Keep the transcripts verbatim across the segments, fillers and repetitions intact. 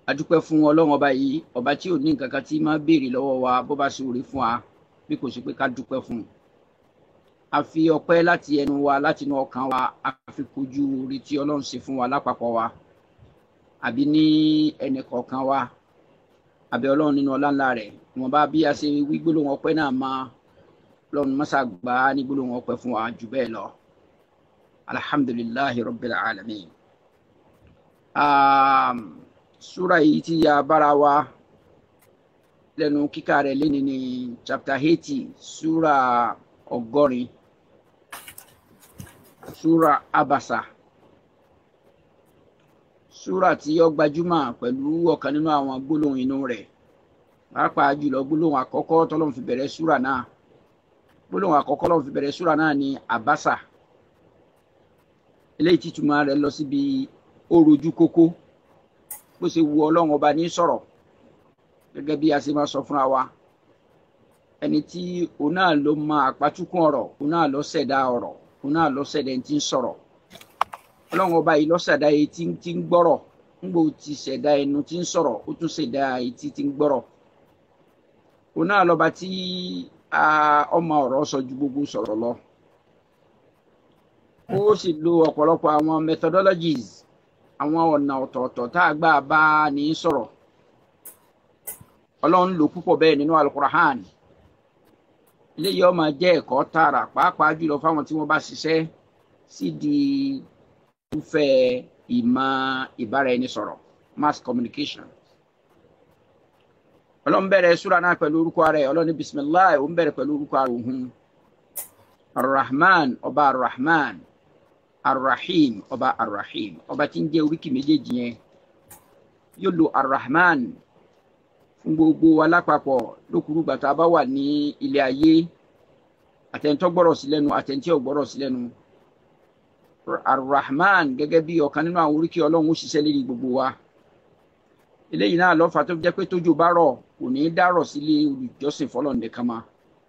adúpẹ́ fún Ọlọ́run ọba yìí, ọba tí ò ní nǹkan kan tí máa béèrè lọ́wọ́ wa bó bá ṣe oore fún wa bí kò sí pé ká dúpẹ́ fún un. A fi ọpẹ́ láti ẹnu wa láti inú ọkàn wa, a fi kojú oore tí Ọlọ́run ṣe fún wa lápapọ̀ wa àbí ní ẹnì kọ̀ọ̀kan wa, àbí Ọlọ́run nínú ọlá ńlá rẹ̀ wọ́n bá bí a ṣe wí gbólóhùn ọpẹ́ náà máa Ọlọ́run mọ́sá gbà á ní gbólóhùn ọpẹ́ fún wa jù bẹ́ẹ̀ lọ. Alhamdulillahi rabbil alamin. Um, Súra yìí tí a bára wa lẹ́nu kíkà rẹ̀ léni ní chapter eighty, súra ọgọ́rin, súra Abasa. Súra tí ó gbajúmọ̀ pẹ̀lú ọ̀kan nínú àwọn gbólóhùn inú rẹ̀, pàápàá jùlọ gbólóhùn àkọ́kọ́ tọ́lọ́run fi bẹ̀rẹ̀ súra náà. Gbólóhùn àkọ́kọ́ tọ́lọ́run fi bẹ̀rẹ̀ súra náà ni Abasa. Eléyìí tí túmọ̀ rẹ̀ lọ síbi ó rojú kókó, bó ṣe wu Ọlọ́run ọba ní sọ̀rọ̀, gẹ́gẹ́ bí a ṣe máa sọ fúnra wa. Ẹni tí òun náà ló mọ àpátukùn ọ̀rọ̀, òun náà ló ṣẹ̀dá ọ̀rọ̀, òun náà ló ṣẹ̀dá ẹni tí ń sọ̀rọ̀. Ọlọ́run ọba yìí ló ṣẹ̀dá etí tí ń gbọ́rọ̀, ńgbò ti ṣẹ̀dá ẹnu tí ń sọ̀rọ̀, ó tún ṣẹ̀dá etí tí ń gbọ́rọ̀. Òun náà lọ́ba tí ọmọ ọ̀rọ̀ sọ ju gbogbo sọ̀rọ̀ lọ. Ó sì lo ọ̀pọ̀lọpọ̀ àwọn methodologies, àwọn ọ̀nà ọ̀tọ̀ọ̀tọ̀ tá a gbà bá ní sọ̀rọ̀. Ọlọ́run lò púpọ̀ bẹ́ẹ̀ nínú Al-Qur'an. Eléyìí ó máa jẹ́ ẹ̀kọ́ tààrà pàápàá jùlọ fáwọn tí wọ́n bá ṣiṣẹ́ sí di ìfẹ́ ìmọ̀ ìbáraẹnisọ̀rọ̀, mass communication. Ọlọ́run bẹ̀rẹ̀ súra náà pẹ̀lú orúkọ rẹ̀. Ọlọ́run ní bismillah, ó ń bẹ̀rẹ̀ pẹ̀lú orúkọ rẹ̀ òun. Ar-Rahman, ọba Ar-Rahman. Ar-Rahim, ọba Ar-Rahim, ọba tí ń jẹ́ oríkì méjèèjì yẹn. Yóò lo Ar-Rahman fún gbogbo alápapọ̀ lókùrú gbàtà bá wà ní ilé ayé, àtẹ̀ntọ́ gbọ́rọ̀ sí lẹ́nu, àtẹ̀ntí ò gbọ́rọ̀ sí lẹ́nu. Ar-Rahman gẹ́gẹ́ bí ọ̀kan nínú àwọn oríkì Ọlọ́run ó ṣiṣẹ́ lérí gbogbo wa. Eléyìí náà ló fà tó jẹ́ pé tójò bá rọ̀ kò ní dárọ̀ sílé olùjọ́sìn fọ́lọ́run nìkan mọ́.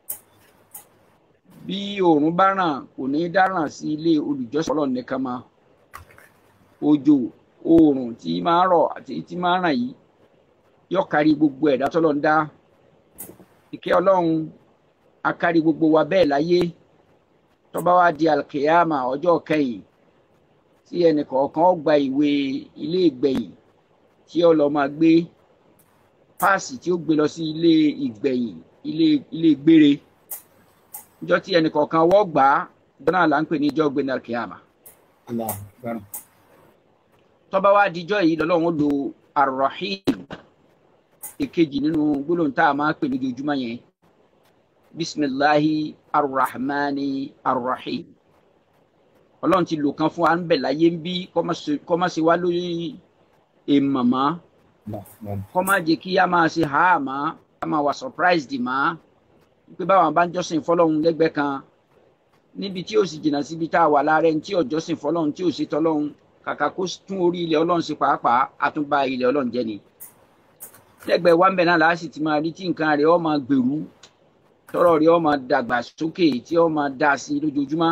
Bí oòrùn bá ràn kò ní dáràn sí ilé olùjọ́sìn Ọlọ́run nìkan mọ́. Òjò, oòrùn tí máa rọ̀ àti tí máa ràn yìí yóò kárí gbogbo ẹ̀dá tọ́lọ́run dá. Ìkẹ́ Ọlọ́run á kárí gbogbo wa bẹ́ẹ̀ láyé. Tó bá wá di alkiyama ọjọ́ kẹyìn tí ẹnì kọ̀ọ̀kan ó gba ìwé ilé ìgbẹ̀yìn tí ó lọ máa gbé páàsì tí ó gbé lọ sí ilé ìgbẹ̀yìn, ilé ilé gbére. Ìjọ tí ẹnì kọ̀ọ̀kan wọ́ gbà á, ìjọ náà là ń pè ní ìjọ gbẹ̀yìn alkiyama. Tó bá wá dijọ́ yìí lọ́lọ́run ó lo Ar-Rahim, èkejì nínú gbólóhùn tá a máa pè lójoojúmọ́ yẹn. Bismillahi Ar-Rahmani Ar-Rahim. Ọlọ́run ti lò kan fún wa ń bẹ̀ láyé ń bí kọ́ má ṣe wá lórí èèmọ̀mọ́, kọ́ má jẹ́ kí a máa ṣe háàmọ́, a máa wà surprised mọ́ pé báwọn bá ń jọ́sìn fọ́lọ́run lẹ́gbẹ̀ẹ́ kan níbi tí ó sì jìnnà síbi tá a wà láàrẹ̀ tí ò jọ́sìn fọ́lọ́run tí ò ṣe tọ́lọ́run, kàkà kó tún orí ilẹ̀ Ọlọ́run ṣe pàápàá àtúnbá ilẹ̀ Ọlọ́run jẹ́ ni. Lẹ́gbẹ̀ẹ́ wa ń bẹ̀ náà láà sì ti máa rí tí nǹkan rẹ̀ ó máa gbèrú, tọ́rọ̀ rẹ̀ ó máa dàgbà sókè, tí ó máa dá sí lójoojúmọ́.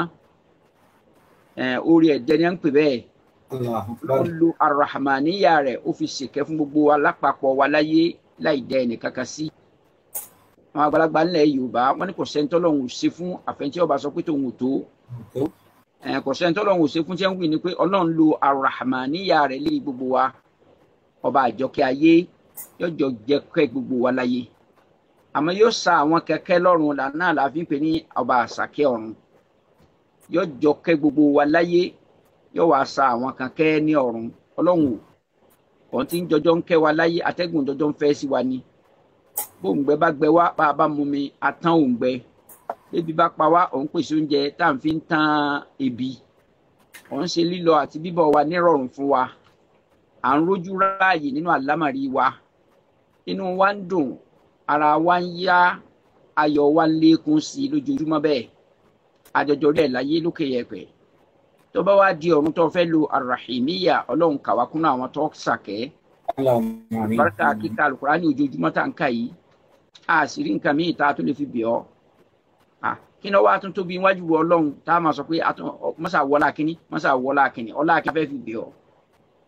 Orí ẹ̀jẹ̀ ni à ń pè bẹ́ẹ̀. Ọlọ́run lo Ar-Rahmaniyya rẹ̀ ó fi ṣèkẹ́ fún gbogbo wa lápapọ̀ wa láyé láì dá ẹnì kankan sí. Àwọn àgbàlagbà ńlẹ̀ Yorùbá wọ́n ní kò sẹ́ni tọ́lọ́run ò ṣe fún àfẹ́ntí ọba sọ pé tòun ò tó. Kò sẹ́ni tọ́lọ́run ò ṣe fún tí wọ́n wí ni pé Ọlọ́run lo Ar-Rahmaniyya rẹ̀ lé gbogbo wa. Ọba àjọkẹ́ ayé yóò jọ jẹ́ kẹ́ gbogbo wa láyé. Àmọ́ yóò sa àwọn kẹ̀kẹ́ lọ́run lànà láfi ń pè ní ọba àsàkẹ́ ọ̀run. Yóò jọ kẹ́ gbogbo wa láyé, yóò wá sa àwọn kan kẹ́ ní ọ̀run. Ọlọ́run ò kàn tí ń jọjọ́ ń kẹ́ wa láyé, atẹ́gùn jọjọ́ ń fẹ́ sí wa ni. Bóńgbẹ bá gbẹ wá, bá a bá mú mi atán òǹgbẹ. Ebi bá pa wá, òun pèsè oúnjẹ tá à ń fi ń tán ebi. Òun ṣe lílọ àti bíbọ̀ wa nírọ̀rùn fún wa. À ń rójú ráàyè nínú àlámàrí wa. Inú wa ń dùn, ara wa ń yá, ayọ̀ wa ń lékún sí i lójoojúmọ́ bẹ́ẹ̀. Àjọjọ rẹ̀ láyé lókè yẹ̀pẹ̀. Tó bá wá di ọ̀run tó fẹ́ lo Ar-Rahimiyya, Ọlọ́run kà wá kúnnú àwọn tó sàkẹ́. Bárkà kíkà Al-Qur'ani ojoojúmọ́ tá à ń kà yìí. A sì rí nǹkan míì tá a tún lè fi bẹ̀ ọ́. Kí ni wá tún tóbi wájú Ọlọ́run tá a máa sọ pé mọ́sà wọlá kínní, mọ́sà wọlá kínní, ọlá kí a fẹ́ fi bẹ̀ ọ́.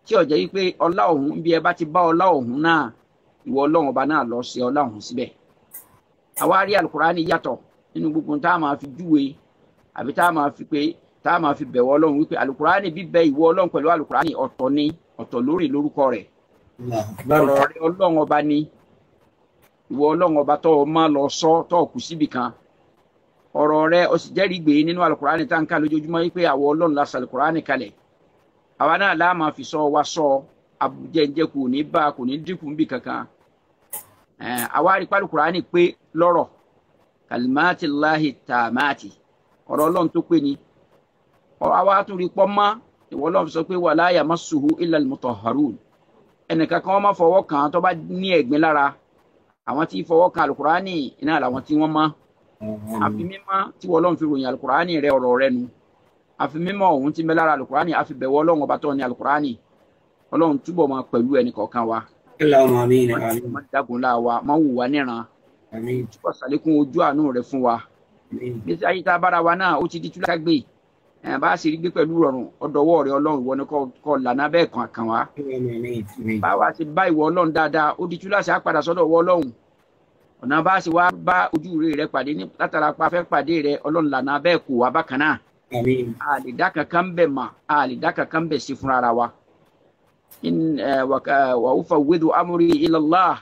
tí ó jẹ́ wípé ọlá ọ̀hún bí ẹ bá ti bá ọlá ọ̀hún náà ìwọ Ọlọ́run ọba náà lọ sí ọlá ọ̀hún síbẹ̀. àwa rí alukurani yàtọ̀ nínú gbogbo tá a máa fi júwe àbí tá a máa fi pé tá a máa fi bẹ̀wọ̀ Ọlọ́run wípé alukurani bíbẹ ìwọ Ọlọ́run pẹ̀lú alukurani ọ̀tọ̀ ni ọ̀tọ̀ lórí lórúkọ rẹ̀. ọ̀rọ̀ rẹ̀ Ọlọ́run ọba ni ìwọ Ọlọ́run ọba tó máa lọ sọ tó kù síbi kan. ọ̀rọ̀ rẹ̀ ó sì jẹ́rìí gbé nínú alukurani tá n ká lójoojúmọ́ wípé àwọ Ọlọ́run la sọ alukurani kalẹ̀. àwa náà láà máa fi sọ wa sọ abujẹ́njẹ́ kò ní bá kò ní dínkù níbi kankan. àwa rí alukurani pé lọ́rọ̀ kalimati lahi taamati ọ̀rọ̀ Ọlọ́run tó pé ni. àwa tún rí pọ́ mọ́ ìwọ Ọlọ́run sọ pé wala yamassuhu illa al-mutahharun. ẹnìkan kan wọ́n máa fọwọ́ kàn tó bá ní ẹ̀gbin lára. àwọn tí fọwọ́ kàn alukurani iná làwọn tí wọ́n mọ́. àfi mímọ́ tí wọ́n Ọlọ́run fi ròyìn alukurani rẹ̀ ọ̀rọ̀ rẹ̀ nu. àfi mímọ́ òun ti mẹ́ lára alukurani àfi bẹ̀wọ̀ Ọlọ́run ọba tó ní alukurani. Ọlọ́run túbọ̀ máa pẹ̀lú ẹnì kọ̀ọ̀kan wa. Allahumma àmín àmín. má dagun la wa má wù wá níran. Àmín. túbọ̀ sàlékún ojú àánú rẹ̀ fún wa. Àmín. bí ayé tá a bára wa náà ó ti di túlá gbé. ẹ̀ bá a sì rí gbé pẹ̀lú rọrùn ọ̀dọ̀wọ́ rẹ̀ Ọlọ́run ìwọ ni kò lànà bẹ́ẹ̀ kàn kàn wá. Àmín. Àmín. báwa ti bá ìwọ Ọlọ́run dáadáa ó di túlá sí àpàdà sọ́dọ̀ ìwọ Ọlọ́run. ọ̀nà bá a sì wá bá ojú rẹ̀ pàdé ní látara pa fẹ́ pàdé rẹ̀ Ọlọ́run lànà bẹ́ẹ̀ kò wá bákan náà. Àmín. a lè dá kankan bẹ̀ mà a lè dá kankan bẹ̀ sí fúnra ara wa. in wa ufawwidu amri ila Allah.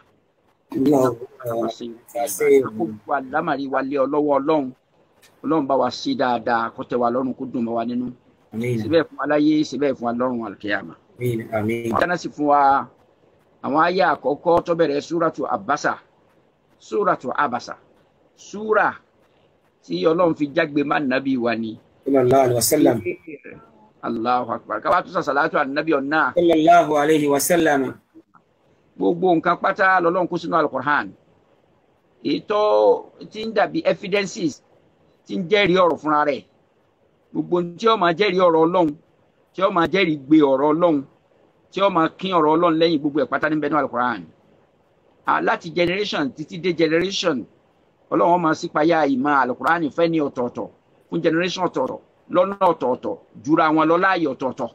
wa lamari wa lé ọlọ́wọ́ Ọlọ́run Ọlọ́run bá wa sí dáadáa kó tẹ́ wa lọ́rùn kó dùn mọ́ wa nínú. síbẹ̀ fún aláyé síbẹ̀ fún alọ́run alkiyama. dáná sí fún wa àwọn àyà àkọ́kọ́ tó bẹ̀rẹ̀ súratu Abasa súratu Abasa súra tí Ọlọ́run fi jágbe má nàbí wa ni. sallallahu alaihi wasallam. Allahu akbar. ká wá tún sàṣàlátù ànábì ọ̀nà. sallallahu alaihi wasallam. gbogbo nǹkan pátá lọ́lọ́run kó sínú alukur'an. ètò tí ń dàbí evidences tí ń jẹ́rìí ọ̀rọ̀ fúnra rẹ̀. gbogbo tí ó máa jẹ́rìí ọ̀rọ̀ Ọlọ́run tí ó máa jẹ́rìí gbé ọ̀rọ̀ Ọlọ́run tí ó máa kín ọ̀rọ̀ Ọlọ́run lẹ́yìn gbogbo ẹ̀ pátá níbẹ̀ nínú alukur'an. láti generation títí dé generation Ọlọ́run máa sípayá ìmọ̀ alukur'an fẹ́ ní ọ̀tọ̀ọ̀tọ̀ fún generation ọ̀tọ̀ọ̀tọ̀ lọ́nà ọ̀tọ̀ọ̀tọ̀ jura wọn lọ láàyè ọ̀tọ̀ọ̀tọ̀.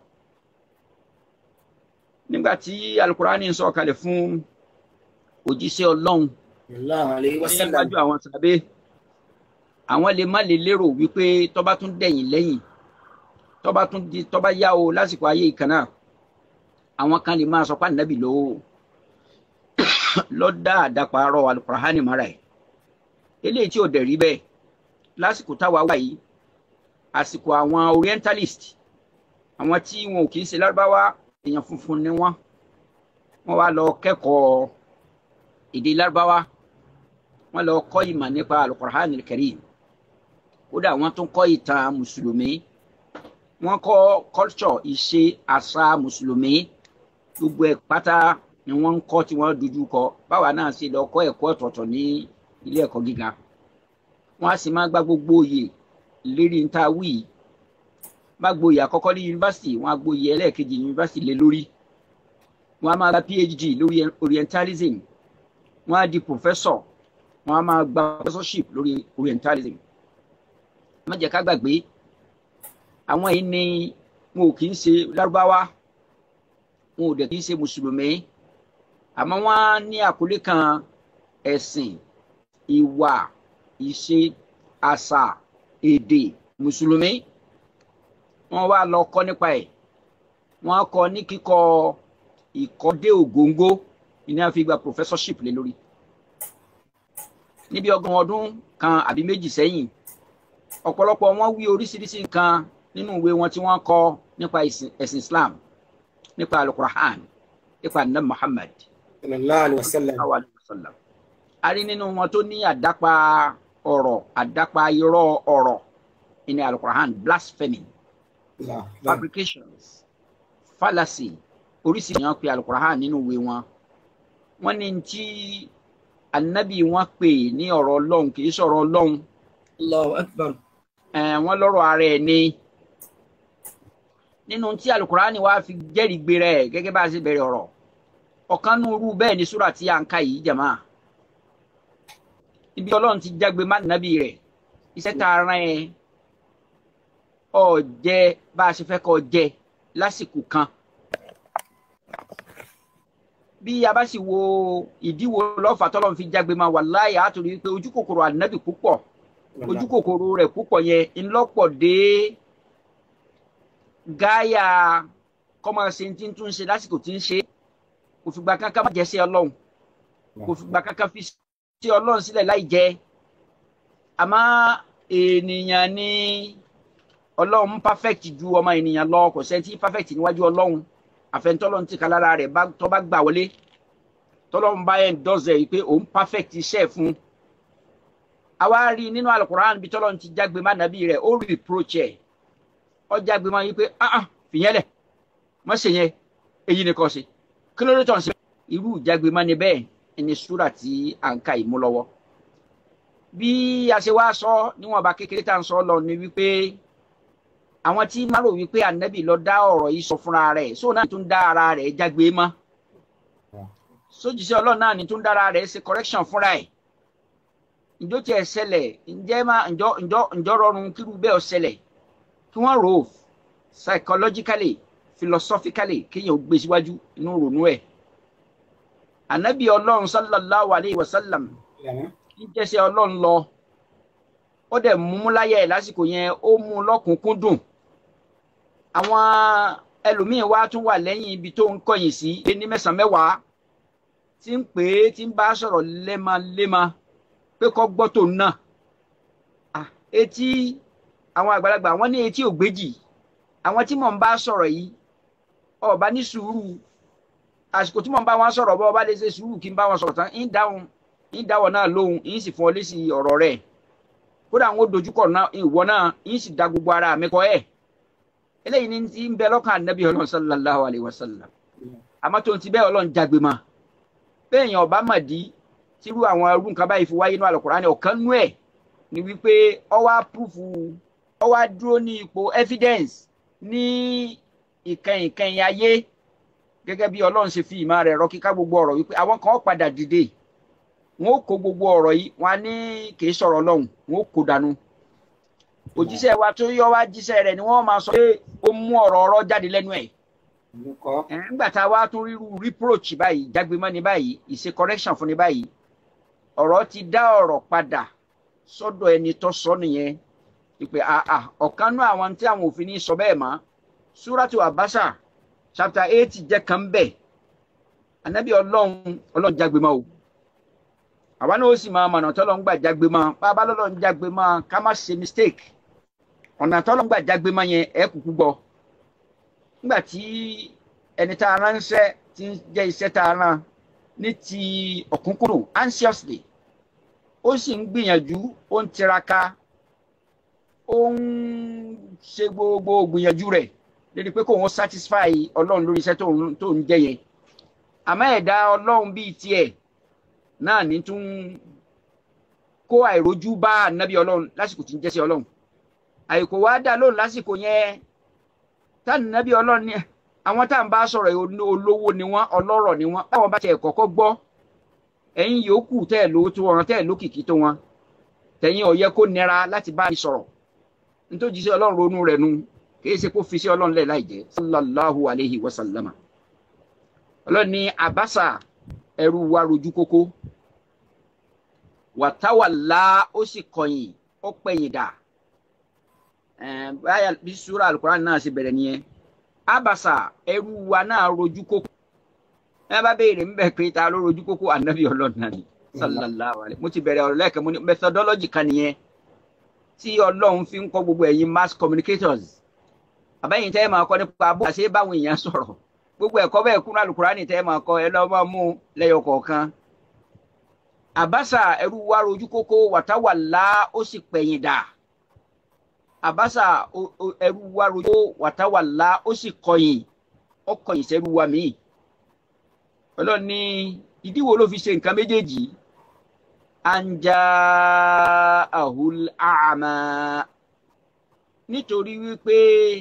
nígbà tí alukurani ń sọ kalẹ̀ fún òjíṣẹ́ Ọlọ́run sallallahu alaihi wasallam níwájú àwọn sàbẹ́ àwọn lè má lè lérò wípé tó bá tún dẹ̀yìn lẹ́yìn tó bá tún di tó bá yá o lásìkò ayé ìkànnà àwọn kan lè máa sọ pé ànábì ló lọ dá àdàpàrọ̀ alukurani mara ẹ̀ eléyìí tí ò dẹ̀ rí bẹ́ẹ̀ lásìkò táwa wà yìí àsìkò àwọn orientalist àwọn tí wọn ò kì í ṣe lárúbáwá èèyàn funfun ni wọn wọn wá lọ kẹ́kọ̀ọ́ èdè lárúbáwá wọn lọ kọ́ ìmọ̀ nípa alukur'an al-karim kódà wọn tún kọ́ ìtàn mùsùlùmí wọn kọ́ culture ìṣe àṣà mùsùlùmí gbogbo ẹ̀ pátá ni wọn ń kọ́ tí wọn dojú kọ báwa náà ṣe lọ kọ́ ẹ̀kọ́ ọ̀tọ̀ọ̀tọ̀ ní ilé ẹ̀kọ́ gíga wọn á sì máa gba gbogbo oyè lérí nta wí bá gboyè àkọ́kọ́ ní yunifásitì wọn á gboyè ẹlẹ́ẹ̀kejì yunifásitì lé lórí wọn á máa gba phd lórí orientalism wọn á di professor wọn á máa gba professorship lórí orientalism. má jẹ́ ká gbàgbé àwọn yìí ni wọn ò kì í ṣe lárúbáwá wọn ò dẹ̀ kì í ṣe mùsùlùmí àmọ́ wọn á ní àkọlé kan ẹ̀sìn ìwà ìṣe àṣà èdè mùsùlùmí wọn wá lọ kọ́ nípa ẹ̀ wọn kọ́ ní kíkọ́ ìkọ́dé ògóńgó ní a fi gba professorship lé lórí níbi ọgbọ̀n ọdún kan àbí méjì sẹ́yìn ọ̀pọ̀lọpọ̀ wọn wí oríṣiríṣi nǹkan nínú ìwé wọn tí wọ́n kọ nípa ẹ̀sìn Islam nípa alukur'an nípa nabi Muhammad sallallahu alaihi wasallam. a rí nínú wọn tó ní àdápa ọ̀rọ̀ àdápa irọ́ ọ̀rọ̀ ní alukur'an blasphemy fabrications fallacy oríṣiríṣi wọn pe alukur'an nínú ìwé wọn wọn ní tí anabi wọn pè ní ọ̀rọ̀ Ọlọ́run kì í sọ̀rọ̀ Ọlọ́run. Allahu akbar. ẹ wọn lọ́rọ̀ ara ẹ̀ ni nínú tí alukurani wa fi jẹ́rìí gbé rẹ̀ gẹ́gẹ́ bá a ṣe bẹ̀rẹ̀ ọ̀rọ̀ ọ̀kan nínú bẹ́ẹ̀ ni súrà tí a ń ka yìí jàmá ibi Ọlọ́run ti jágbe má nàbí rẹ̀ iṣẹ́ tá a rán ẹ ọ jẹ bá a ṣe fẹ́ kọ́ jẹ lásìkò kan bí a bá sì wo ìdíwò lọ́fà tọ́lọ́run fi jágbe máa wallahi àtúrí pé ojú kòkòrò ànábì púpọ̀ ojú kòkòrò rẹ̀ púpọ̀ yẹn ńlọ́pọ̀ dé gáyà kọ́mọ ṣe ti ń tún ṣe lásìkò tí ń ṣe kò fìgbà kankan má jẹ́ sí ọlọ́run kò fìgbà kankan fi sí ọlọ́run sílẹ̀ láì jẹ́ àmọ́ ènìyàn ní ọlọ́run perfect ju ọmọ ènìyàn lọ kò sẹ́ni tí perfect níwájú ọlọ́run àfẹnutọ́lọ́run ti kan lára rẹ̀ tó bá gbà wọlé tọ́lọ́run bá yẹn dọ́zẹ̀ yìí pé òun perfect iṣẹ́ fún àwa rí nínú alukoran bí tọ́lọ́run ti jágbe má nàbí rẹ̀ ó reproach ẹ̀ ó jágbe má yìí pé ah ah fìyẹn lẹ̀ má ṣe yẹn èyí ni kò ṣe kí ló dé tọ̀ ṣe irú ìjágbe má ni bẹ́ẹ̀ ẹni súrà tí à ń ka ìmú lọ́wọ́ bí a ṣe wá sọ níwọ̀nba kékeré tá à ń sọ lọ ni wípé àwọn tí máa rò wípé ànábì lọ dá ọ̀rọ̀ yìí sọ fúnra rẹ̀ sóò náà tún dá ara rẹ̀ jágbe mọ́ sójúṣe ọlọ́run náà ni tún dá ara rẹ̀ ṣe correction fúnra ẹ̀ ǹjọ́ tiẹ̀ ṣẹlẹ̀ ǹjẹ́ máa ǹjọ́ ǹjọ́ ǹjọ́ rọrùn kírú bẹ́ẹ̀ ó ṣẹlẹ̀ kí wọ́n rò ó psychologically philosophically kéèyàn gbé síwájú inú ronú ẹ̀ ànábì ọlọ́run sallallahu alayhi wa sallam ń jẹ́sẹ̀ ọlọ́run lọ ó dẹ̀ mú láyé ẹ̀ lásìkò yẹn ó mú lọ́kùnkúndùn àwọn ẹlòmíín wá tún wà lẹ́yìn ibi tó ń kọ̀yìn sí ní mẹ́sàn-án mẹ́wàá tí ń pè é tí ń bá sọ̀rọ̀ lémaléma pé kọ́ gbọ́ tó náà etí àwọn àgbàlagbà wọ́n ní etí ògbéjì àwọn tí mò ń bá sọ̀rọ̀ yìí ọba ní sùúrù àsìkò tí mò ń bá wọn sọ̀rọ̀ bọ́ ọba lè ṣe sùúrù kí n bá wọn sọ̀rọ̀ tán ń dáhùn ń dáwọ̀ náà lóhùn ń sì fún ọ lésì ọ̀rọ̀ rẹ̀ kódà àwọn dojúkọ ìwọ náà ń sì da gbogbo ara mi kọ ẹ̀ eléyìí ní ti ń bẹ lọ́kàn ànábì ọlọ́run sallallahu alayhi wa sallam àmọ́ tó ti bẹ́ẹ̀ ọlọ́run jágbe ma bẹ́ẹ̀ yẹn ọba mà dí tírú àwọn irú nǹkan báyìí fi wáyé ní Al-Qur'ani ọ̀kan nú ẹ̀ ni wípé ọwá púfù ọwá dúró ní ipò evidence ní ìkẹyìn ìkẹyìn ayé gẹ́gẹ́ bí ọlọ́run ṣe fi ìmọ̀ rẹ̀ rọ kíká gbogbo ọ̀rọ̀ wípé àwọn kan padà dìde wọn ó kó gbogbo ọ̀rọ̀ yìí wọn á ní kì í sọ̀rọ̀ ọlọ́run wọn ó kó dànù òjíṣẹ́ wa tó yọ wá jíṣẹ́ rẹ̀ ni wọ́n máa sọ pé ó mú ọ̀rọ̀ ọ̀rọ̀ jáde lẹ́nu ẹ̀ nígbà tá a wá tún ríru reproach báyìí jágbe mọ́ ni báyìí ìṣe correction fún ni báyìí ọ̀rọ̀ ti dá ọ̀rọ̀ padà sọ́dọ̀ ẹni tó sọ nìyẹn ìpè àà ọ̀kan nú àwọn tí àwọn òfin ní sọ bẹ́ẹ̀ mọ́ Suratu Abasa chapter eight jẹ́ kan bẹ́ẹ̀ ànábì ọlọ́run ọlọ́run jágbe mọ́ o àwa náà ó sì máa mọ̀nà tọ́lọ́ ń gbà jágbe mọ́ bàbá lọ́lọ́ ń jágbe mọ́ ká má ṣe mistake ọ̀nà tọ́lọ́ ń gbà jágbe mọ́ yẹn ẹ̀ kúkú gbọ́ nígbà tí ẹni tá a ránṣẹ́ ti ń jẹ́ iṣẹ́ tá a rán ní ti ọ̀kúnkúndùn anxiously ó sì ń gbìyànjú ó ń tiraka ó ń ṣe gbogbo gbìyànjú rẹ̀ lórí pé kò wọ́n satisfy ọlọ́run lórí iṣẹ́ tó ń jẹ́ yẹn àmọ́ ẹ̀dá ọlọ́run bíi tiẹ̀ náà ní tún kó àìrójú bá ànábì ọlọ́run lásìkò tí ń jẹ́ sí ọlọ́run àìkò wá dá lóhùn lásìkò yẹn tá ànábì ọlọ́run ni àwọn tá à ń bá sọ̀rọ̀ olówó ni wọ́n ọlọ́rọ̀ ni wọ́n báwọn bá tiẹ̀ kọ́kọ́ gbọ́ ẹ̀yin yòókù tẹ́ ẹ̀ lówó tó wọn tẹ́ ẹ̀ lókìkí tó wọn tẹ̀yin ó yẹ kó nira láti bá mi sọ̀rọ̀ nítorí sí ọlọ́run ronú rẹ̀ nu kì í ṣe kó fi sí ọlọ́run lẹ̀ láì jẹ́ sallallahu alayhi wa sallama ọlọ́run ní Abasa ẹrú wa rojú kókó wàtáwàlá ó sì kọ̀yìn ó pẹ̀yìn dà báyà bí sura Al-Qur'an náà ṣe bẹ̀rẹ̀ nìyẹn Abasa ẹrú wa náà rojú kókó ẹ bá béèrè ń bẹ̀ pé ta ló rojú kókó ànábì ọlọ́run náà ni sallallahu alayhi mo ti bẹ̀rẹ̀ ọ̀rọ̀ lẹ́ẹ̀kan mo ní methodology kan nìyẹn tí ọlọ́run fi ń kọ́ gbogbo ẹ̀yin mass communicators àbẹ́yìn tẹ́ ẹ máa kọ́ nípa bó ṣe báwọn èèyàn sọ̀rọ̀ gbogbo ẹ̀kọ́ bẹ́ẹ̀ kúnú Al-Qur'ani tẹ́ ẹ máa kọ́ ẹ lọ́ máa mú lẹ́yọ kọ̀ọ̀kan Abasa ẹrú wa rojú kókó wàtáwàlá ó sì pẹ̀yìn dà Abasa ẹrú wa rojú wàtáwàlá ó sì kọ̀yìn ó kọ̀yìn sẹ́rú wa míì ọlọ́run ní ìdí wo ló fi ṣe nǹkan méjèèjì anja ahul ama nítorí wípé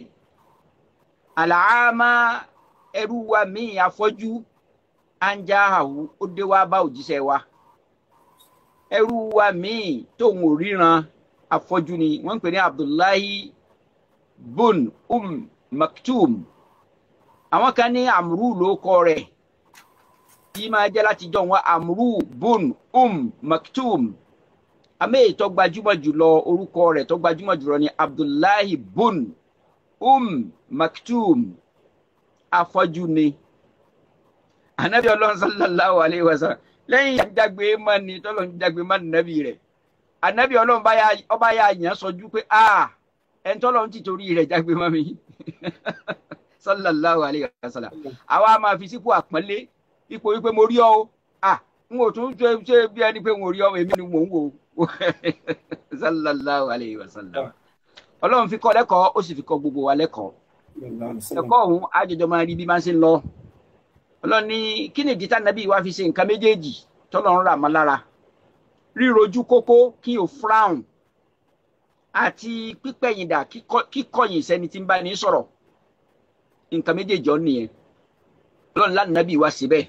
àlàámá ẹrú wa míì afọ́jú anja ahu ó dé wá bá òjíṣẹ́ wa ẹrú wa míì tóun ò ríran afọ́jú ni wọ́n ń pè ní Abdullahi bun um Maktum àwọn kan ní Amru ló kọ rẹ̀ tí máa jẹ́ láti jọ wọn Amru bun um Maktum àmì tó gbajúmọ̀ jùlọ orúkọ rẹ̀ tó gbajúmọ̀ jùlọ ni Abdullahi bun um Maktum afọ́jú ni anabi Ọlọ́run sallallahu alayhi wa sallam lẹ́yìn ìjàgbé mọ́ni tọ́lọ́ ń jàgbé mọ́ni nàbí rẹ̀ anabi Ọlọ́run ọba yà yàn sọjú pé a ẹni tọ́lọ́ ń tìtorí rẹ̀ jàgbé mọ́ mi sallallahu alayhi wa sallam àwa máa fi sípò àpọ́nlé ipò wípé mo rí ọ o ah n ò tún ṣe ṣe bí ẹni pé mo rí ọ èmi ni mò ń wò sallallahu alayhi wa sallam Ọlọ́run fi kọ́ lẹ́kọ̀ọ́ ó sì fi kọ́ gbogbo wa lẹ́kọ̀ọ́ ẹ̀kọ́ ọ̀hún àjọjọ máa rí bí máa ń ṣe ń lọ Ọlọ́run ní kí ni ìdí tá nàbí wa fi ṣe nǹkan méjèèjì tọ́lọ́run rà mọ́ lára rírojú kókó kí o frown àti pípẹ̀yìndà kíkọ̀yìn sẹ́ni tí ń bá ní sọ̀rọ̀ nǹkan méjèèjì ọ̀ nìyẹn Ọlọ́run lá nàbí wa síbẹ̀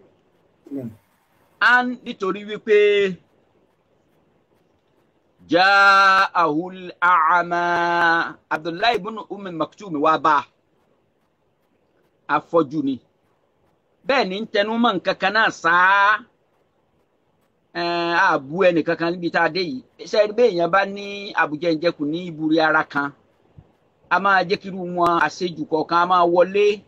á nítorí wípé ja'ahul a'ma Abdullahi ibn Umm Maktum wá bá afọ́jú ni bẹ́ẹ̀ ni ń tẹnu mọ́ nǹkan kan náà sáá àbú ẹnì kankan níbi tá a dé yìí ṣe bẹ́ẹ̀ èèyàn bá ní àbújá ìjẹkù ní ìbúrí ara kan a máa jẹ́ kí irú wọn àṣejù kọ̀ọ̀kan a máa wọlé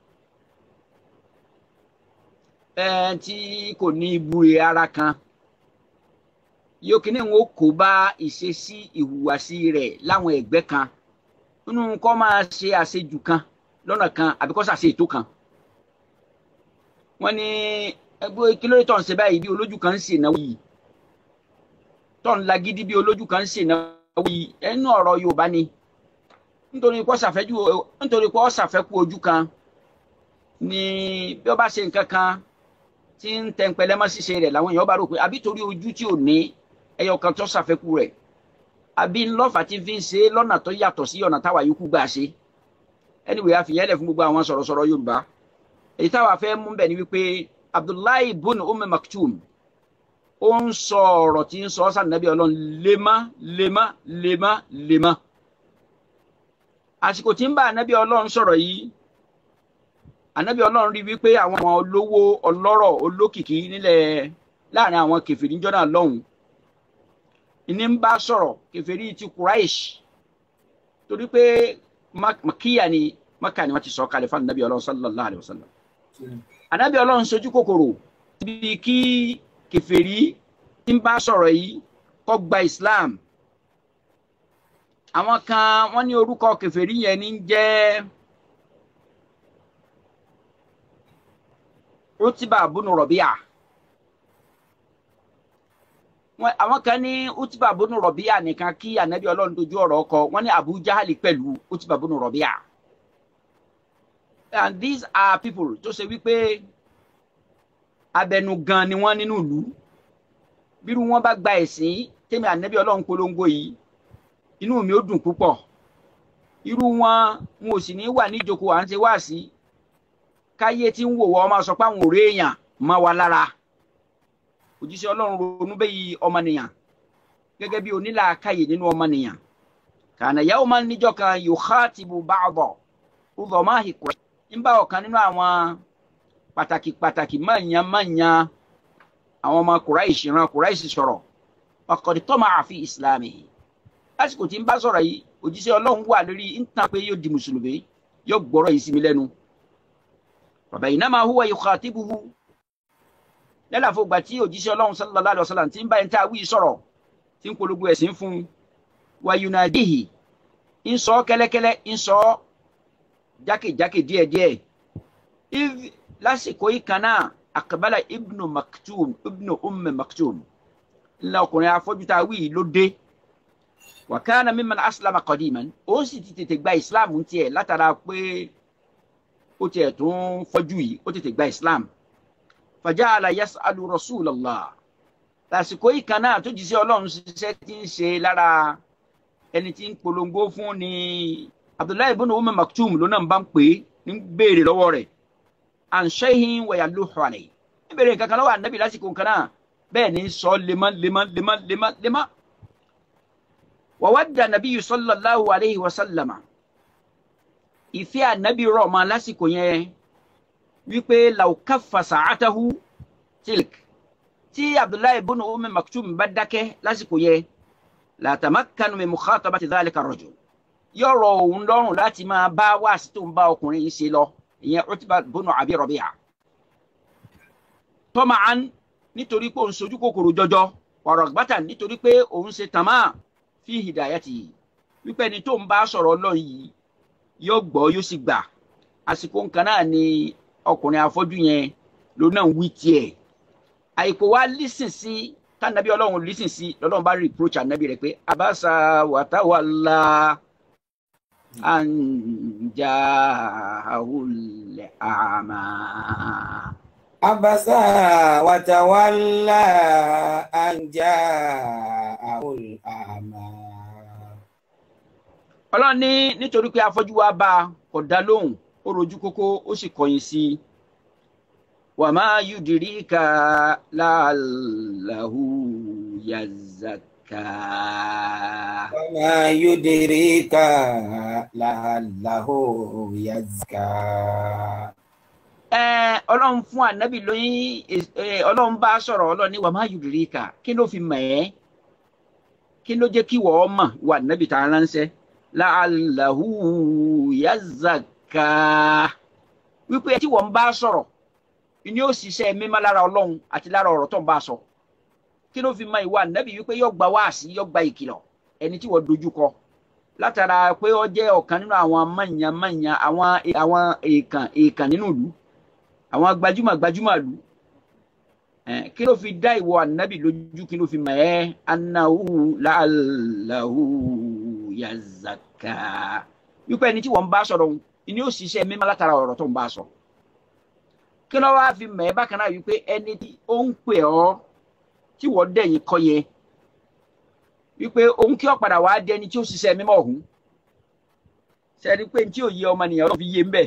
tí kò ní ìbúrí ara kan yóò kí ni wọn kò bá ìṣesí ìhùwàsí rẹ̀ láwọn ẹgbẹ́ kan nínú kó máa ṣe àṣejù kan lọ́nà kan àbí kó ṣàṣe ètò kan wọ́n ní ẹgbẹ́ kílódé tó ń ṣe báyìí bí olójú kan ń ṣe náwó yìí tó ń lagídí bí olójú kan ń ṣe náwó yìí ẹnu ọ̀rọ̀ Yorùbá ni nítorí kó ṣàfẹ́jú nítorí kó ṣàfẹ́kù ojú kan ni bí ó bá ṣe nǹkan kan tí ń tẹ̀ǹpẹ̀lẹ́ mọ́ ṣíṣe rẹ̀ làwọn èèyàn bá rò pé àbí torí ojú tí ò ní ẹyọ kan tó ṣàfẹ́kù rẹ̀ àbí ńlọ́fà tí fi ń ṣe lọ́nà tó yàtọ̀ sí ọ̀nà táwa yòókù gbà ṣe anyway àfìyẹ́lẹ̀ fún gbogbo àwọn sọ̀rọ̀sọ̀rọ̀ Yorùbá èyí táwa fẹ́ mú bẹ̀ ni wípé Abdullahi ibn Umm Maktum ó ń sọ ọ̀rọ̀ tí ń sọ sànàbí Ọlọ́run lemá lemá lemá lemá àsìkò tí ń bá ànábì Ọlọ́run sọ̀rọ̀ yìí ànábì Ọlọ́run rí wípé àwọn olówó ọlọ́rọ̀ olókìkí nílẹ̀ láàrin àwọn kèfèrí jọ́nà lọ́hùn ìní ń bá sọ̀rọ̀ kèfèrí ti Quraish torí pé Makiya ni Maka ni wọ́n ti sọ kalẹ̀ fún ànábì Ọlọ́run sallallahu alayhi wa sallam ànábì Ọlọ́run sojú kòkòrò bí kí kèfèrí tí ń bá sọ̀rọ̀ yìí kó gba Islam àwọn kan wọ́n ní orúkọ kèfèrí yẹn ní jẹ́ Utiba bunu Rabi'a àwọn kan ní Utiba bunu Rabi'a nìkan kí ànábì Ọlọ́run dojú ọ̀rọ̀ kọ wọ́n ní Abu Jahali pẹ̀lú Utiba bunu Rabi'a. And these are people tó ṣe wípé abẹnugan ni wọ́n nínú ìlú bírú wọn bá gba ẹ̀sìn tèmi ànábì Ọlọ́run polongo yìí inú mi ó dùn púpọ̀ irú wọn wọn ò sì ní wà ní ìjókòó à ń ṣe wáàsí káyé tí ń wò wọ́n máa sọ pé àwọn ọ̀rẹ́ èèyàn máa wà lára òjíṣẹ́ Ọlọ́run ronú bẹ́yì ọmọnìyàn gẹ́gẹ́ bí onílàákàyè nínú ọmọnìyàn kana yawman níjọ́ kan yukhatibu ba'da udhamahi Quraysh ń bá ọ̀kan nínú àwọn pàtàkì pàtàkì mọ̀nyán mọ̀nyán àwọn ọmọ Quraysh ìran Quraysh sọ̀rọ̀ faqad tama'a fi islamihi lásìkò tí ń bá sọ̀rọ̀ yìí òjíṣẹ́ Ọlọ́run wà lórí ìtàn pé yóò di mùsùlùmí yóò gbọ́rọ̀ yìí sí mi lẹ́nu fabaynama huwa yukhatibuhu lẹ́la fún ìgbà tí òjíṣẹ́ Ọlọ́run sallallahu alaihi wasallam tí ń bá ẹni tá a wí sọ̀rọ̀ tí ń polówó ẹ̀sìn fún wa yunadihi ń sọ kẹ́lẹ́kẹ́lẹ́ ń sọ jákèjákè díẹ̀díẹ̀ lásìkò yìí kan náà aqbala ibnu Maktum ibnu Umm Maktum ńlá ọkùnrin afọ́jú tá a wí ló dé wa kana mimman aslama qadiman ó sì ti tètè gba Islam tiẹ̀ látara pé ó tiẹ̀ tún fọ́jú yìí ó tètè gba Islam fajala yas'alu Rasulallah lásìkò yìí kan náà tó jíṣẹ́ Ọlọ́run ṣiṣẹ́ tí ń ṣe lára ẹni tí ń polongo fún ni Abdullahi ibn Umm Maktum ló náà ń bá ń pè é ń béèrè lọ́wọ́ rẹ̀ an shay'in wa yaluhu alayhi ń béèrè nǹkan kan lọ́wọ́ ànábì lásìkò nǹkan náà bẹ́ẹ̀ ni sọ lemọ́ lemọ́ lemọ́ lemọ́ lemọ́ wa wadda nabiyyu sallallahu alayhi wa sallama ìfẹ́ ànábì rọ̀ mọ́ lásìkò yẹn wípé law kaffa sa'atahu tilk tí Abdullahi ibn Umm Maktum bá dákẹ́ lásìkò yẹ la tamakkanu min mukhatabati dhalika ar-rajul yọ̀rọ̀ òun lọ́rùn láti máa bá wáàsí tó ń bá ọkùnrin yìí ṣe lọ ìyẹn Utba ibn Abi Rabi'a tama'an nítorí pé òun sojú kòkòrò jọjọ wa raghbatan nítorí pé òun ṣe tàmá fi hidayati wípé ẹni tó ń bá sọ̀rọ̀ Ọlọ́run yìí yóò gbọ́ yóò sì gbà àsìkò nǹkan náà ni ọkùnrin afọ́jú yẹn ló náà ń wí tiẹ̀ àìkò wá lísìn sí tánàbí Ọlọ́run lísìn sí lọ́lọ́run bá reproach ànábì rẹ̀ pé abasa wa tawalla an ja'ahul a'ma. abasa wa tawalla an ja'ahul a'ma. Ọlọ́run ní nítorí pé afọ́jú wa bá kò dá lóhùn ó rojú kókó ó sì kọ̀yìn sí i. wa ma yudirika la'allahu yazakka. wa ma yudirika la'allahu yazakka. ẹ Ọlọ́run fún ànábì lóyún Ọlọ́run bá sọ̀rọ̀ Ọlọ́run ní wa ma yudirika kí ló fi mọ̀ ẹ́ kí ló jẹ́ kí wọ́n mọ̀ wà ànábì tá a ránṣẹ́ la'allahu yazakka wípé tí wọ́n bá sọ̀rọ̀ ni ó ṣiṣẹ́ mímọ́ lára Ọlọ́run àti lára ọ̀rọ̀ tó ń bá sọ kí ló fi mọ ìwà ànábì wípé yóò gba wáàsí yóò gba ìkìlọ̀ ẹni tí wọ́n dojú kọ látara pé ó jẹ́ ọ̀kan nínú àwọn mọ̀nyàn mọ̀nyàn àwọn àwọn èèkàn èèkàn nínú ìlú àwọn gbajúmọ̀ gbajúmọ̀ ìlú kí ló fi dá ìwọ ànábì lójú kí ló fi mọ̀ ẹ́ annahu la'allahu yazakka wípé ẹni tí wọ́n bá sọ̀rọ̀ ni ó ṣiṣẹ́ mímọ́ látara ọ̀rọ̀ tó ń bá sọ kí ló wá fi mọ̀ ẹ́ bákan náà wípé ẹni tí ó ń pè ọ́ tí wọ́n dẹ̀yìn kọ́ yẹ wípé òun kí ó padà wá dé ẹni tí ó ṣiṣẹ́ mímọ́ ọ̀hún sẹ́ni pé tí ò yẹ ọmọnìyàn Ọlọ́run fi yé ń bẹ̀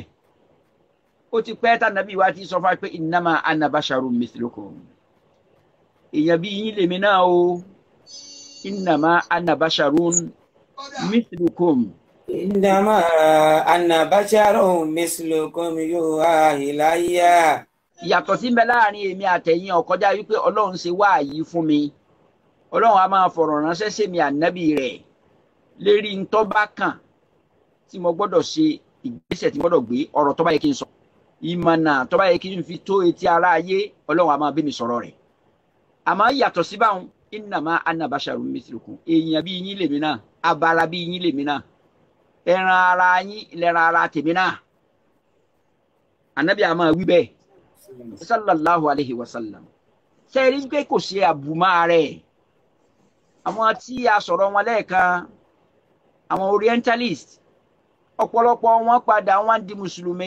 ó ti pẹ́ tànàbí wa ti sọ fún wa pé innama ana basharun mithlukum èèyàn bí yín lèmi náà o innama ana basharun mithlukum. innama ana basharun mithlukum yuha ilayya. ìyàtọ̀ sí ń bẹ láàrin èmi àtẹ̀yìn ọ̀kọjá wípé Ọlọ́run ṣe wáàyí fún mi Ọlọ́run a máa fọ̀rọ̀ ránṣẹ́ sí mi ànábì rẹ̀ lérí ntọ́ bá kàn tí mo gbọ́dọ̀ ṣe ìgbésẹ̀ tí mo gbọ́dọ̀ gbé ọ̀rọ̀ tó bá yẹ kí n sọ ìmọ̀nà tó bá yẹ kí n fi tó etí ara ayé Ọlọ́run a máa bí mi sọ̀rọ̀ rẹ̀ àmọ́ yàtọ̀ sí báwọn innama ana basharun mithlukum èèyàn bí yín lèmi náà abara bí yín lèmi náà ẹran ara yín lẹ́ran ara tèmi náà ànábì a máa wí bẹ́ẹ̀ sallallahu alayhi wa sallam sẹ́ẹ̀rí pé kò ṣe àbùmá rẹ̀ àwọn tí a sọ̀rọ̀ wọn lẹ́ẹ̀kan àwọn orientalist ọ̀pọ̀lọpọ̀ wọn padà wọn di mùsùlùmí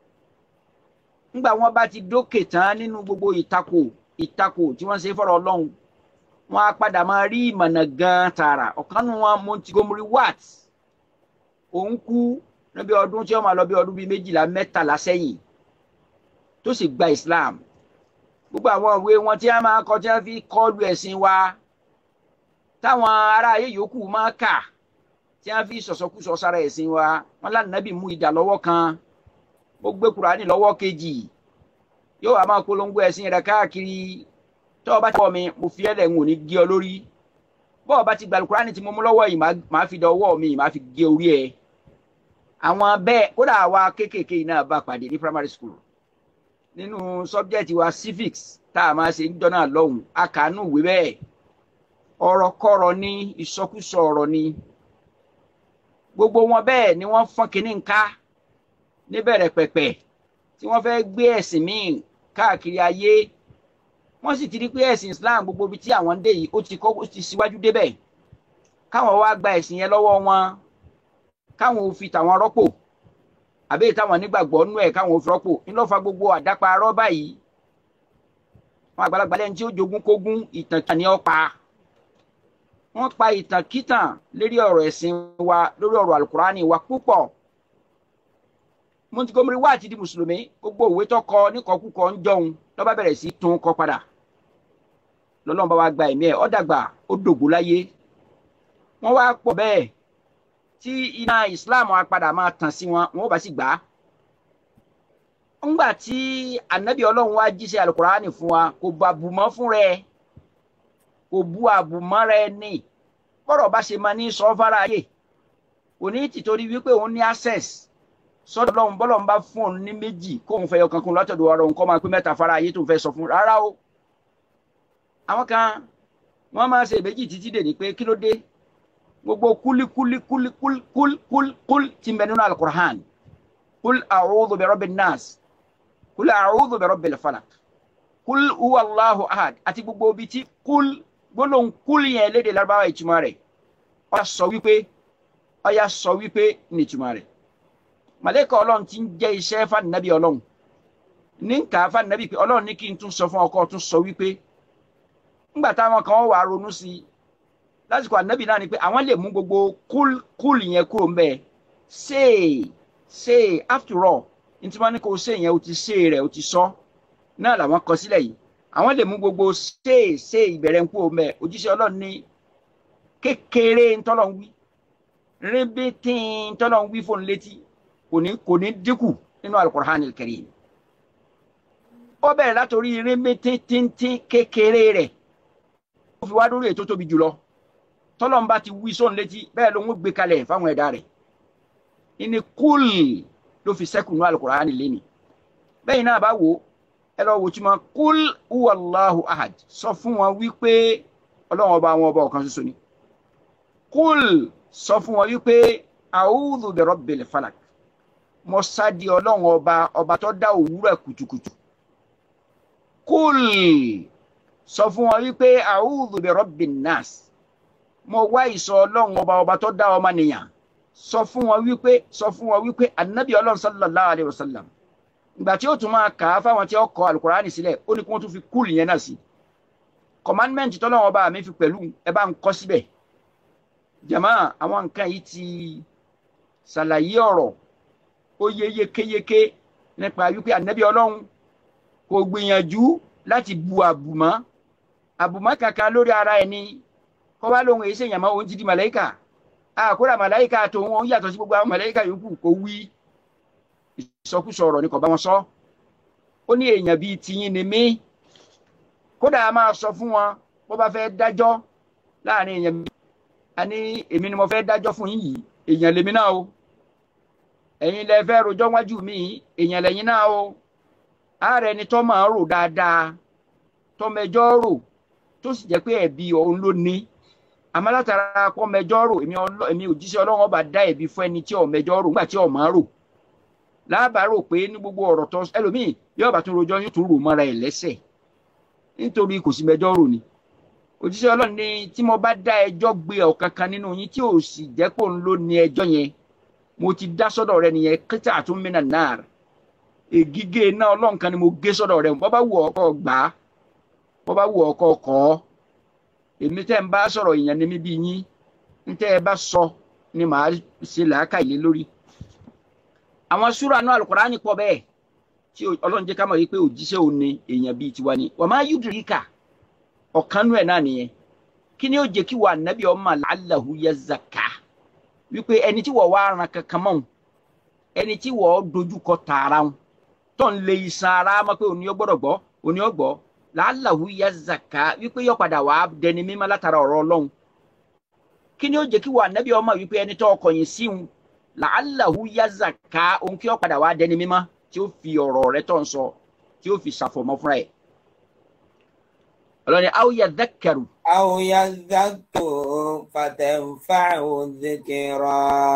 nígbà wọn bá ti dókè tán nínú gbogbo ìtakò ìtakò tí wọ́n ṣe fọ́rọ̀ Ọlọ́run wọn á padà máa rí ìmọ̀nà gan tààrà ọ̀kan nínú wọn Montgomery Watt òun kú níbi ọdún tí wọ́n máa lọ bí ọdún bíi méjìlá mẹ́tàlá sẹ́yìn tó sì gba Islam gbogbo àwọn ìwé wọn tí wọ́n máa kọ tí wọ́n fi kọlu ẹ̀sìn wa táwọn ará ayé yòókù máa kà tí wọ́n fi sọ̀sọ̀kúsọ sára ẹ̀sìn wa wọn lánàbì mú idà lọ́wọ́ kan ó gbé Kùránì lọ́wọ́ kejì yóò wá máa polongo ẹ̀sìn rẹ̀ káàkiri tó o bá ti wọ̀ mi mo fi ẹ̀lẹ̀ ń wò ní gé ọ lórí bó o bá ti gbàlù Kùránì tí mo mú lọ́wọ́ yìí máa fi dọwọ́ mi máa fi gé orí ẹ̀ àwọn bẹ́ẹ̀ kódà wa kéékèèké náà bá pàdé ní primary school nínú subject wa civics tá a máa ṣe ń jọ́nà lọ́hùn akànú ìwé bẹ́ẹ̀ ọ̀rọ̀ kọ́rọ̀ ní ìsọkúsọ ọ̀rọ̀ ni gbogbo wọn bẹ́ẹ̀ ni wọ́n fọ́n kínní ńká níbẹ̀rẹ̀ pẹ̀pẹ̀ tí wọ́n fẹ́ gbé ẹ̀sìn míì káàkiri ayé wọ́n sì ti rí pé ẹ̀sìn Islam gbogbo ibi tí àwọn ń dé yìí ó ti kọ́ ó ti síwájú débẹ̀ káwọn wá gba ẹ̀sìn yẹn lọ́wọ́ wọn káwọn ò fi tàwọn rọ́pò àbí táwọn nígbàgbọ́ nú ẹ̀ káwọn ò fi rọ́pò ńlọ fa gbogbo àdáparọ́ báyìí wọn àgbàlagbà lẹ́yìn tí ó jogún kógún ìtàn kìtàn ni ó pa wọ́n pa ìtàn kìtàn lórí ọ̀rọ̀ ẹ̀sìn wa lórí ọ̀rọ̀ alukurani wa púpọ̀ Montgomery Watt di mùsùlùmí gbogbo òwe tó kọ níkọkúkọ ń jọun ló bá bẹ̀rẹ̀ sí tún kọ padà lọ́lọ́run bá wa gba ẹ̀mí ẹ̀ ó dàgbà ó dògbó láyé wọ́n wá pọ̀ bẹ́ẹ̀ tí iná Islam á padà máa tàn sí wọn wọn ó bá sì gbà á ńgbà tí anabi Ọlọ́run wá jíṣẹ́ alukurani fún wa kò bu àbùmọ́ fún rẹ̀ kò bu àbùmọ́ rẹ̀ ní bọ́rọ̀ bá ṣe máa ní sọ fara ayé kò ní tìtorí wípé òun ní access sọ́dọ̀ Ọlọ́run bọ́lọ̀ ń bá fún òun ní méjì kóun fẹ́ yọkan kún látọ̀dọ̀ ọ̀rọ̀ nǹkan máa pín mẹ́ta fara ayé tó ń fẹ́ sọ fún rárá o. àwọn kan wọ́n máa ṣe méjì títí dè ní pé kí ló dé gbogbo kúlí kúlí kúlí kúlí kúlí kúlí kúlí tí ń bẹ nínú alukur'an kúl a'udhu bi rabbin nas kúl a'udhu bi rabbil falaq kúl huwa Allahu ahad àti gbogbo ibi tí kúl gbólóhùn kúl yẹn lédè Lárúbáwá ìtumọ̀ rẹ̀ ó yá sọ wípé ó yá sọ wípé ní ìtumọ̀ rẹ̀ màlẹ́kà Ọlọ́run ti ń jẹ́ iṣẹ́ fànàbí Ọlọ́run ní nǹkan fànàbí pé Ọlọ́run ní kí n tún sọ fún ọkọ tún sọ wípé ńgbà táwọn kan wà ronú sí i lásìkò ànábì náà ni pé àwọn lè mú gbogbo kúl kúl yẹn kúrò ń bẹ ṣe ṣe after all ní tí wọ́n ní kó ṣe yẹn o ti ṣe rẹ̀ o ti sọ náà làwọn kọ sílẹ̀ yìí àwọn lè mú gbogbo ṣe ṣe ìbẹ̀rẹ̀ ń kúrò ń bẹ òjíṣẹ́ Ọlọ́run ní kékeré ntọ́lọ́run wí rébétín ntọ́lọ́run wí fóun létí kò ní kò ní dínkù nínú Al-Qur'an al-Karim ó bẹ̀rẹ̀ látòrí rébétín tíntín kékeré rẹ̀ ó fi wá lórí ètò tóbi jùlọ tọ́lọ́run bá ti wí sóun létí bẹ́ẹ̀ ló ń gbé kalẹ̀ fáwọn ẹ̀dá rẹ̀ ìní kúl ló fi sẹ́kù nínú Al-Qur'an lẹ́ni bẹ́ẹ̀ náà bá wò ẹ lọ wò tí ma kúl huwa Allahu ahad sọ fún wọn wípé Ọlọ́run ọba àwọn ọba ọ̀kan ṣoṣo ni kúl sọ fún wọn wípé a'udhu bi rabbil falak mo sádi Ọlọ́run ọba ọba tó dá òwúrọ̀ kùtùkùtù kúl sọ fún wọn wípé a'udhu bi rabbin nas mo wá ìsọ Ọlọ́run ọba ọba tó dá ọmọnìyàn sọ fún wọn wípé sọ fún wọn wípé anabi Ọlọ́run sallallahu alayhi wa sallam ìgbà tí ó tún máa kà á fáwọn tí ó kọ alukurani sílẹ̀ ó ní kí wọ́n tún fi kúl yẹn náà sí commandment tọ́lọ́run ọba mi fi pẹ̀lú ẹ bá ń kọ́ síbẹ̀ jama àwọn nǹkan yìí ti ṣàlàyé ọ̀rọ̀ ó yé yékéyéké nípa wípé anabi Ọlọ́run kò gbìyànjú láti bu àbùmọ́ àbùmọ́ kankan lórí ara ẹni kọ́ wá lóhun èyí sèyàn máa ń ti di màláìkà àkúrà màláìkà tó wọn yàtọ̀ sí gbogbo àwọn màláìkà yòókù kò wí ìsọkúsọ ọ̀rọ̀ ni kò bá wọn sọ ó ní èèyàn bíi tiyín ni mí kódà a máa sọ fún wọn bó bá fẹ́ dájọ́ láàrin èèyàn mi a ní èmi ni mo fẹ́ dájọ́ fún yín yìí èèyàn lèmi náà o ẹ̀yin lẹ fẹ́ rojọ́ wájú mi èèyàn lẹ́yìn náà o ààrẹ ni tó máa rò dáadáa tó mẹjọ́ rò tó sì jẹ́ pé ẹ̀bi òun ló ní àmọ́ látara kọ́ mẹjọ́ rò èmi òjíṣẹ́ Ọlọ́run ọba dá ẹ̀bi fún ẹni tí ò mẹjọ́ rò nígbà tí ò máa rò láàbà rò pé ní gbogbo ọ̀rọ̀ tó ẹlòmíì yóò bá tún rojọ́ yóò tún rò mọ́ra ẹ̀ lẹ́sẹ̀ nítorí kò sí mẹjọ́ rò ni òjíṣẹ́ Ọlọ́run ní tí mo bá dá ẹjọ́ gbé ọ̀kankan nínú yín tí ò sì jẹ́ pé òun ló ní ẹjọ́ yẹn mo ti dá sọ́dọ̀ rẹ nìyẹn kíta àtúnmínà náà ègígé náà Ọlọ́run kan ni mo gé sọ́dọ̀ rẹ bọ́ bá wù ọkọ gbà á bọ́ bá wù ọkọ kọ́ èmi tẹ́ ń bá sọ̀rọ̀ èèyàn ní mi bí yín ń tẹ́ ẹ bá sọ ni màá ṣe làákà ilé lórí àwọn súrà náà Al-Qur'ani pọ̀ bẹ́ẹ̀ tí Ọlọ́run jẹ́ ká mọ̀ wípé òjíṣẹ́ òun ni èèyàn bíi tiwa ni wa ma yudrika ọ̀kanú ẹ̀ náà nìyẹn kí ni ó jẹ́ kí wà nábì ọmọ la'allahu yazakka wípé ẹni tí wọ́n wá ran kankan mọ́ ẹni tí wọ́n dojúkọ tààrà wọn tó ń lé iṣan ara mọ́ pé òní ó gbọ́dọ̀ gbọ́ òní ó gbọ́ la'allahu yazakka wípé yọ padà wà á dẹni mímọ́ látara ọ̀rọ̀ Ọlọ́run kí ni ó jẹ́ kí wà nábì ọmọ wípé ẹni tó ọkọ̀yìn sí wọn la'allahu yazakka òun kí ó padà wà á dẹni mímọ́ tí ó fi ọ̀rọ̀ rẹ̀ tó ń sọ tí ó fi ṣàfọ̀mọ́ fúnra ẹ̀ ọlọ́ni aw yadhakkaru. aw yadhakkaru fatanfa'u dhikra.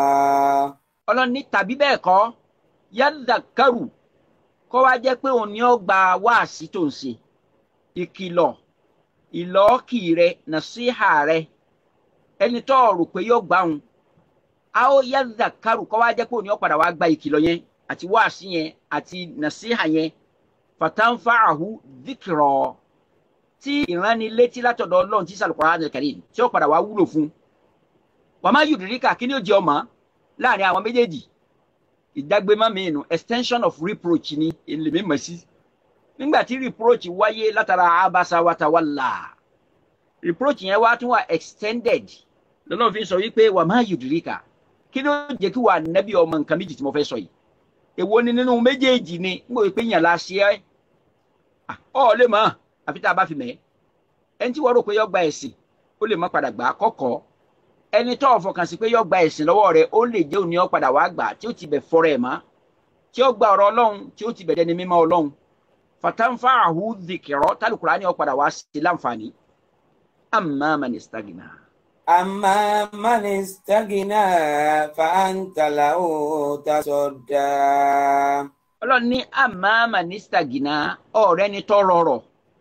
ọlọ́ni tàbí bẹ́ẹ̀ kọ́ yadhakkaru kọ́ wá jẹ́ pé òun ni ó gba wáàsí tó ń ṣe ìkìlọ̀ ìlọ́ọ̀kì rẹ̀ nàṣíhà rẹ̀ ẹni tó rò pé yóò gbà wọn aw yadhakkaru kọ́ wá jẹ́ pé òun ni ó padà wá gba ìkìlọ̀ yẹn àti wáàsí yẹn àti nàṣíhà yẹn fatanfa'u dhikra tí ìránnilétí látọ̀dọ̀ Ọlọ́run tí Al-Qur'an al-Karim tí ó padà wá wúlò fún wa ma yudrika kí ni ó jẹ́ ọmọ láàrin àwọn méjèèjì ìdágbémọ́ mìíràn extension of reproach ni èlèmí mọ̀ sí nígbà tí reproach wáyé látara abasa wa tawalla reproach yẹn wá tún wà extended lọ́nà fi sọ wípé wa ma yudrika kí ni ó jẹ́ kí wà nábì ọmọ nǹkan méjì tí mo fẹ́ sọ yìí èwo ni nínú méjèèjì ni mo pé yàn la ṣe ẹ́ ọ lè mọ̀ àfi tá a bá fi mẹ́ ẹni tí wọ́n rò pé yọ gba ẹ̀sìn ó lè má padà gbà kọ́kọ́ ẹni tó fọkàn sí pé yọ gba ẹ̀sìn lọ́wọ́ rẹ̀ ó lè jẹ́ òní ọ padà wá gbà tí ó ti bẹ̀ fọ́rọ̀ ẹ̀ mọ́ tí ó gba ọ̀rọ̀ ọlọ́run tí ó ti bẹ̀ dẹni mímọ́ ọlọ́run fatanfa'ahu dhikra tálùkùrá ni ó padà wá sí láǹfààní amma man istagna. أما من استغنى فأنت له تصدى. Ọlọ́run ní amma man istagna ọ̀rẹ́ ni tó rọrọ̀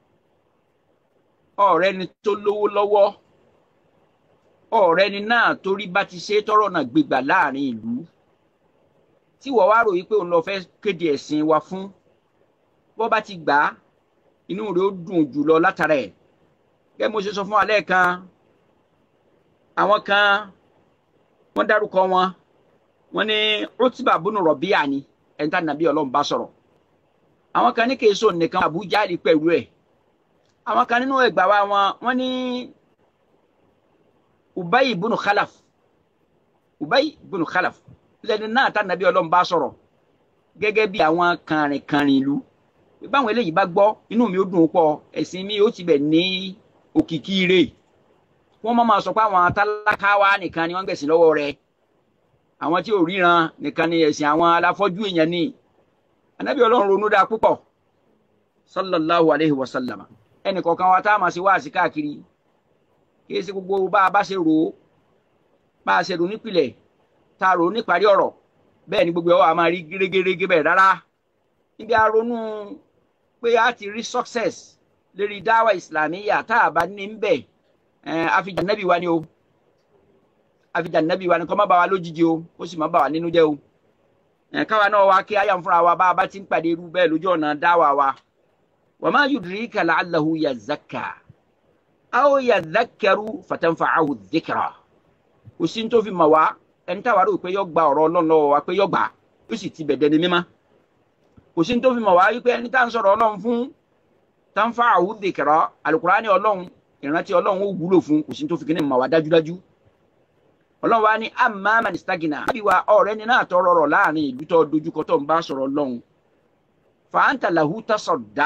ọ̀rẹ́ ni tó lówó lọ́wọ́ ọ̀rẹ́ ni náà torí bá ti ṣe tọrọ náà gbégbà láàrin ìlú tí wọ́n wá ròyìn pé òun lọ fẹ́ kéde ẹ̀sìn wa fún bó bá ti gbà á inú rẹ̀ ó dùn jùlọ látara ẹ̀ gẹ́gẹ́ mo ṣe sọ fún alẹ́ kan àwọn kan wọ́n dárúkọ wọn wọ́n ní Utba bunu Rabi'a ni ẹni tá nàbí Ọlọ́run bá sọ̀rọ̀ àwọn kan ní kèso nìkan Abu Jahli pẹ̀lú ẹ̀ àwọn kan nínú ẹgbàá wa wọn wọ́n ní Ubay bunu Khalaf Ubay bunu Khalaf lẹ́ni náà tá nàbí Ọlọ́run bá sọ̀rọ̀ gẹ́gẹ́ bí àwọn kàrìnkàrìn ìlú báwọn eléyìí bá gbọ́ inú mi ó dùn pọ̀ ẹ̀sìn mi ó ti bẹ̀ ní òkìkí rẹ̀ wọ́n máa sọ pé àwọn tálákà wa nìkan ni wọ́n gbẹ̀sìn lọ́wọ́ rẹ̀ àwọn tí ò ríran nìkan ni ẹ̀sìn àwọn aláfọ́jú èèyàn ni ànábì Ọlọ́run ronú dáa púpọ̀ sallallahu alayhi wa sallam ẹnì kọ̀ọ̀kan wa tá a máa ṣe wáàsí káàkiri kì í ṣe gbogbo bá a bá ṣe rò ó bá a ṣe rò nípìnlẹ̀ tá a rò ó níparí ọ̀rọ̀ bẹ́ẹ̀ ni gbogbo ẹ̀ wà máa rí gẹ́gẹ́rẹ́gẹ́ bẹ́ẹ̀ rárá níbi a ronú pé a ti rí success lórí dáwà ìsìlámíyà tá a bá ní ń bẹ̀ àfijàn nẹ́bí wa ni o àfijàn nẹ́bí wa ni kọ́ má bá wa lójijì o ó sì má bá wa nínú jẹ́ o káwa náà wá kí àyà ń fúnra wa bá a bá ti ń pàdé irú bẹ́ẹ̀ lójú ọ̀nà dáwà wa wa ma yudrika la'allahu yazakka aw yadhakkaru fatanfa'ahu dhikra kò sí tó fi mọ̀ wá ẹni táwa rò pé yọ gba ọ̀rọ̀ Ọlọ́run lọ́wọ́ wa pé yọ gbà ó sì ti bẹ̀dẹ̀ ní mímá kò sí tó fi mọ̀ wá wípé ẹni tá à ń sọ̀rọ̀ Ọlọ́run fún tanfa'ahu dhikra Al-Qur'ani Ọlọ́run ìrántí Ọlọ́run ó wúlò fún kò sí tó fi kíní mọ̀ wá dájúdájú Ọlọ́run wa ní amma man istagna bí wa ọ̀rẹ́ ni náà tọ́ rọrọ̀ láàrin ìlú tó dojúkọ tó ń bá sọ̀rọ̀ Ọlọ́run fa anta lahu tasadda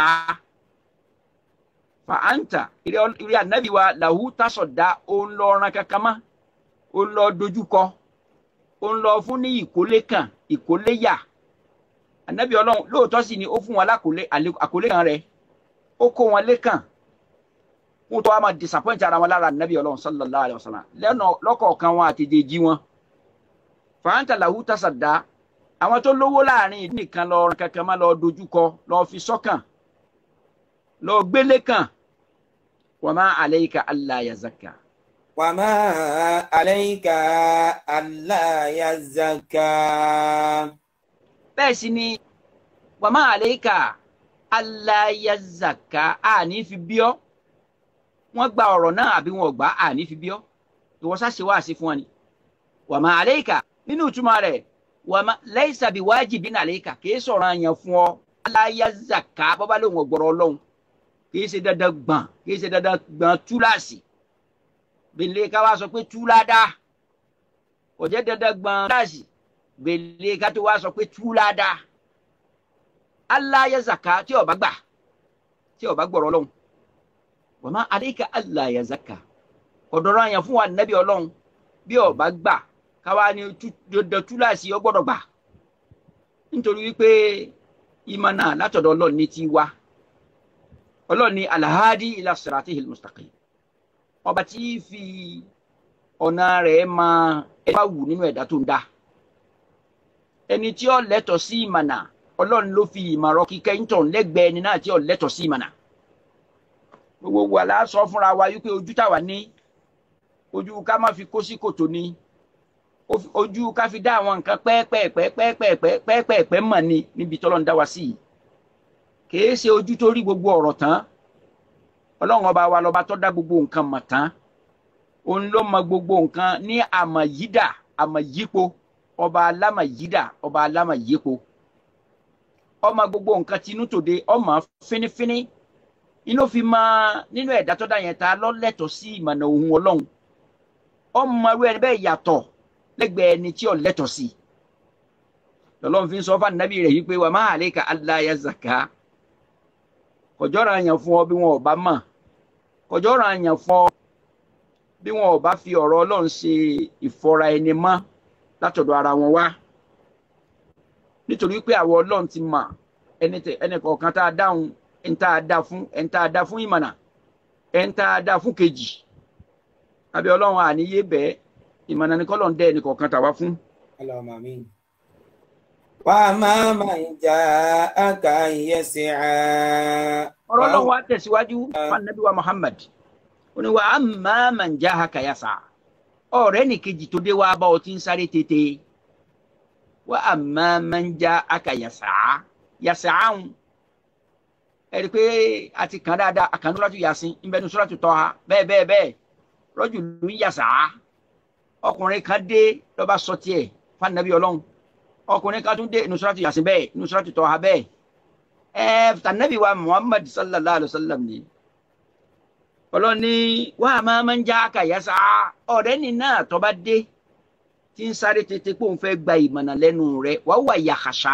fa anta ìrẹ́ ànábì wa lahu tasadda ó ń lọ ran kankan mọ́ ó ń lọ dojúkọ ó ń lọ fún ní ìkólé kan ìkólé yà ànábì Ọlọ́run lóòótọ́ sì ni ó fún wọn lákòólé àkólé kan rẹ̀ ó kó wọn lékàn wọn tó wá máa disappoint ara wọn lára ànábì Ọlọ́run sallallahu alayhi wa sallam lẹ́nu lọ́kọ̀ọ̀kan wọn àti dèjì wọn fa anta lahu tasadda àwọn tó lówó láàrin ìdí nìkan lọ ran kankan máa lọ dojúkọ lọ fi sọ́kàn lọ gbélé kan wa ma alayka alla yazakka. wa ma alayka alla yazakka. bẹ́ẹ̀ sì ni wa ma alayka alla yazakka a ní fi bí ọ́ wọ́n gba ọ̀rọ̀ náà àbí wọn ò gbà a ní fi bí ọ́ ìwọ sá ṣe wá sí fún ọ ni wa ma alayka nínú ìtumọ̀ rẹ̀ wa ma laysa bi wajibin alayka kì í sọ̀rọ̀ àyàn fún ọ alla yazakka bọ́bá lóun ọ̀gbọ̀rọ̀ Ọlọ́run kì í ṣe dandan gbọ̀n kì í ṣe dandan gbọ̀n túláàsì gbèlè ká wá sọ pé túládá kò jẹ́ dandan gbọ̀n túláàsì gbèlè ká tó wá sọ pé túládá alla yazakka tí ó bá gbà tí ó bá gbọ̀rọ̀ Ọlọ́run wa ma alayka alla yazakka ọ̀dọ̀rọ̀ àyàn fún wa nẹ́bí Ọlọ́run bí ó bá gbà káwá ní dandan túláàsì ó gbọ́dọ̀ gbà nítorí wípé ìmọ̀ náà látọ̀dọ̀ Ọlọ́run ní ti wá Ọlọ́run ní alahadi ila siratihil mustaqim ọba tí fi ọ̀nà rẹ̀ máa ẹ bá wù nínú ẹ̀dá tó ń dá ẹni tí ó lẹ́tọ̀ sí ìmọ̀nà Ọlọ́run ló fi ìmọ̀ràn kíkẹ́ ìtàn lẹ́gbẹ̀ẹ́ ẹni náà tí ó lẹ́tọ̀ sí ìmọ̀nà gbogbo wa la sọ fúnra wa wípé ojú táwa ní ojú ká má fi kó sí kòtò ní ojú ká fi dá àwọn nǹkan pẹ́ẹ́pẹ́ẹ́pẹ́ẹ́pẹ́ẹ́pẹ́ẹ́pẹ́ mọ̀ ni níbi tọ́lọ́run dá wa sí yìí kìí ṣe ojú tó rí gbogbo ọ̀rọ̀ tán Ọlọ́run ọba wa lọ́ba tó dá gbogbo nǹkan mọ̀ tán òun ló mọ gbogbo nǹkan ní àmọ̀yídà àmọ̀yípo ọba alámọ̀yídà ọba alámọ̀yípo ọmọ gbogbo nǹkan tinú tòde ọmọ fínífíní inú fi mọ nínú ẹ̀dá tó dá yẹn ta lọ́lẹ́tọ̀ sí ìmọ̀nà ohun Ọlọ́run ọmọ rú ẹni bẹ́ẹ̀ yàtọ̀ lẹ́gbẹ̀ẹ́ ẹni tí ó lẹ́tọ̀ sí lọ́lọ́run fi ń sọ fún ànábì rẹ̀ yìí pé wa ma alayka alla yazakka kọjọ́ra yàn fún ọ bí wọn ò bá mọ̀ kọjọ́ra yàn fún ọ bí wọn ò bá fi ọ̀rọ̀ Ọlọ́run ṣe ìfọra ẹni mọ́ látọ̀dọ̀ ara wọn wá nítorí pé àwọn Ọlọ́run ti mọ̀ ẹni kọ̀ọ̀kan tá a dáhùn ẹni tá a dá fún ẹni tá a dá fún ìmọ̀nà ẹni tá a dá fún kejì àbí Ọlọ́run àníyé bẹ́ẹ̀ ìmọ̀nà ni kọ́lọ́n dẹ́ ẹni kọ̀ọ̀kan tàwa fún. Allahumma amin. Wa ma man ja'aka yas'a. ọ̀rọ̀ Ọlọ́run wa tẹ̀síwájú fún Ànábì wa Muhammad ó ní wa amma man ja'aka yas'a ọ̀rẹ́ ní kejì tó dé wá bá ọ tí ń sáré tètè wa amma man ja'aka yas'a yas'a ń ẹ̀rí pé a ti kàn dáadáa àkàndó láti Yasin ìbẹ̀nu Suratu Taha bẹ́ẹ̀ bẹ́ẹ̀ bẹ́ẹ̀ rọ́jù ló ń yas'a ọkùnrin kan dé ló bá sọ tiẹ̀ fún Ànábì Ọlọ́run ọkùnrin kan tún dé inú Suratu Yasin bẹ́ẹ̀ inú Suratu Taha bẹ́ẹ̀ ẹ̀ tànàbí wa Muhammad sallallahu alayhi wa sallam ni ọlọ́ni wà á máa ń já kàyàsá ọ̀rẹ́ ní náà tó bá dé tí ń sáré tètè pé òun fẹ́ gba ìmọ̀nà lẹ́nu rẹ̀ wà á wà yàkàṣá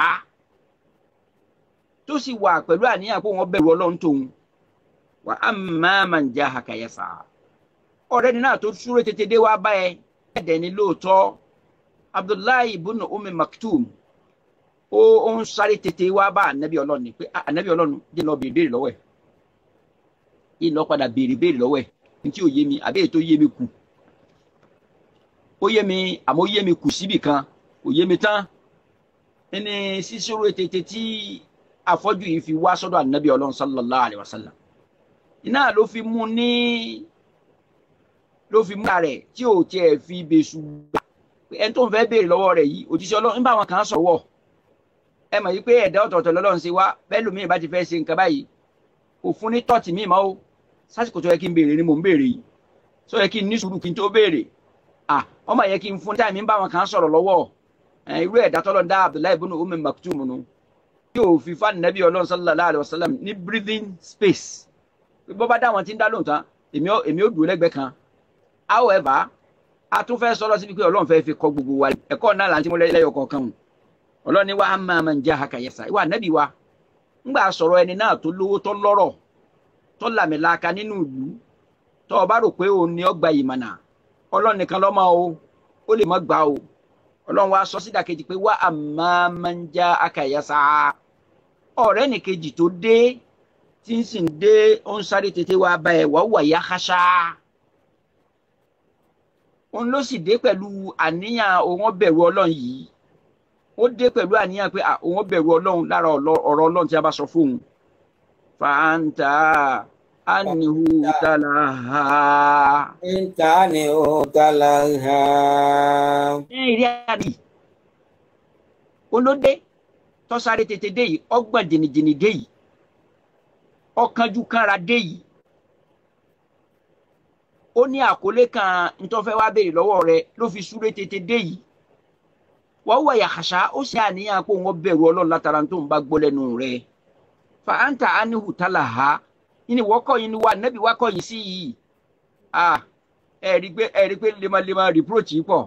tó sì wà pẹ̀lú àníyàn pé wọ́n bẹ̀rù Ọlọ́run tóun wà á máa ń já kàyàsá ọ̀rẹ́ ní náà tó súré tètè dé wá bá ẹ ẹ̀dẹ̀ ní lóòótọ́ Abdullahi ibn Ummi Maktum ó ń sáré tètè wá bá ànábì Ọlọ́run pé ànábì Ọlọ́run dé lọ bèèrè lọ́wọ́ ẹ̀ ìlọ padà béèrè béèrè lọ́wọ́ ẹ̀ ní tí ò yé mi àbí ètò yé mi kù ó yé mi àmọ́ ó yé mi kù síbì kan kò yé mi tán ẹni sísúrò tètè tí afọ́jú yìí fi wá sọ́dọ̀ ànábì Ọlọ́run sallallahu alayhi wa sallam iná ló fi mú ní ló fi mú rẹ̀ tí ò tiẹ̀ fi bèṣù gbà ẹni tó ń fẹ́ béèrè lọ́wọ́ rẹ̀ yìí òjíṣẹ́ Ọlọ́run nígbà wọn kàn án sọ̀wọ́ ẹ mọ̀ yìí pé ẹ̀dá ọ̀tọ̀ọ̀tọ̀ lọ́lọ́run ṣe wá bẹ́ẹ̀ lómi ìbá ti fẹ́ ṣe nǹkan báyìí kò fún ní tọ́ọ̀tì míì mọ́ o sásìkò tó yẹ kí n béèrè ni mò ń béèrè yìí tó yẹ kí n ní sùúrù kí n tó béèrè à wọ́n máa yẹ kí n fún táìmì ń bá wọn kàn án sọ̀rọ̀ lọ́wọ́ irú ẹ̀dá tọ́lọ́ dá Abdullahi ibn Ummi Maktum nu yóò fi fún Ànábì Ọlọ́run sallallahu alayhi wa sallam ní breathing space bó bá dá wọn tí ń dá lóhùn tán èmi ó dúró lẹ́gbẹ̀ẹ́ kan however a tún fẹ́ sọ̀rọ̀ síbi pé Ọlọ́run fẹ́ fi kọ́ gbogbo wa ẹ̀kọ́ náà là ń tí mo lẹ́yọ̀ kọ̀ọ̀kan Ọlọ́run ni wa amma man jahaka yasa ìwà Ànábì wa ńgbà sọ̀rọ̀ ẹni náà tó lówó tó lọ́rọ̀ tó làmìlaka nínú ìlú tó o bá rò pé òun ni ó gba ìmọ̀nà Ọlọ́run nìkan ló mọ̀ o ó lè má gbà o Ọlọ́run wa sọ sídàkejì pé wa amma man jahaka yasa ọ̀rẹ́ nìkejì tó dé tí ń sìn dé ó ń sáré tètè wá bá ẹ̀ wá wà yá kásá òun ló sì dé pẹ̀lú àníyàn òun bẹ̀rù Ọlọ́run yìí ó dé pẹ̀lú àníyàn pé òun bẹ̀rù Ọlọ́run lára ọ̀rọ̀ Ọlọ́run tí a bá sọ fóun fàáńtà ánìhù tàlàhà. Fàáńtà ánìhù tàlàhà. ní ìrí àdì olóde tó sáré tètè dé yìí ọgbọ̀n jìnnìjìnnì dé yìí ọkànjú kanra dé yìí ó ní àkọlé kan ntọ́fẹ́ wá béèrè lọ́wọ́ rẹ̀ ló fi súré tètè dé yìí wọ́n wọ̀ yàkàṣá ó sì àníyàn pé wọ́n bẹ̀rù Ọlọ́run látara tó ń bá gbọ́ lẹ́nu rẹ̀ fa anta anihu talaha yìí ni wọ́n kọ́ yìí ni wà nẹ́bí wá kọ́ yìí sí yìí ah ẹ̀rí pé ẹ̀rí pé lemọ́lemọ́ reproach yìí pọ̀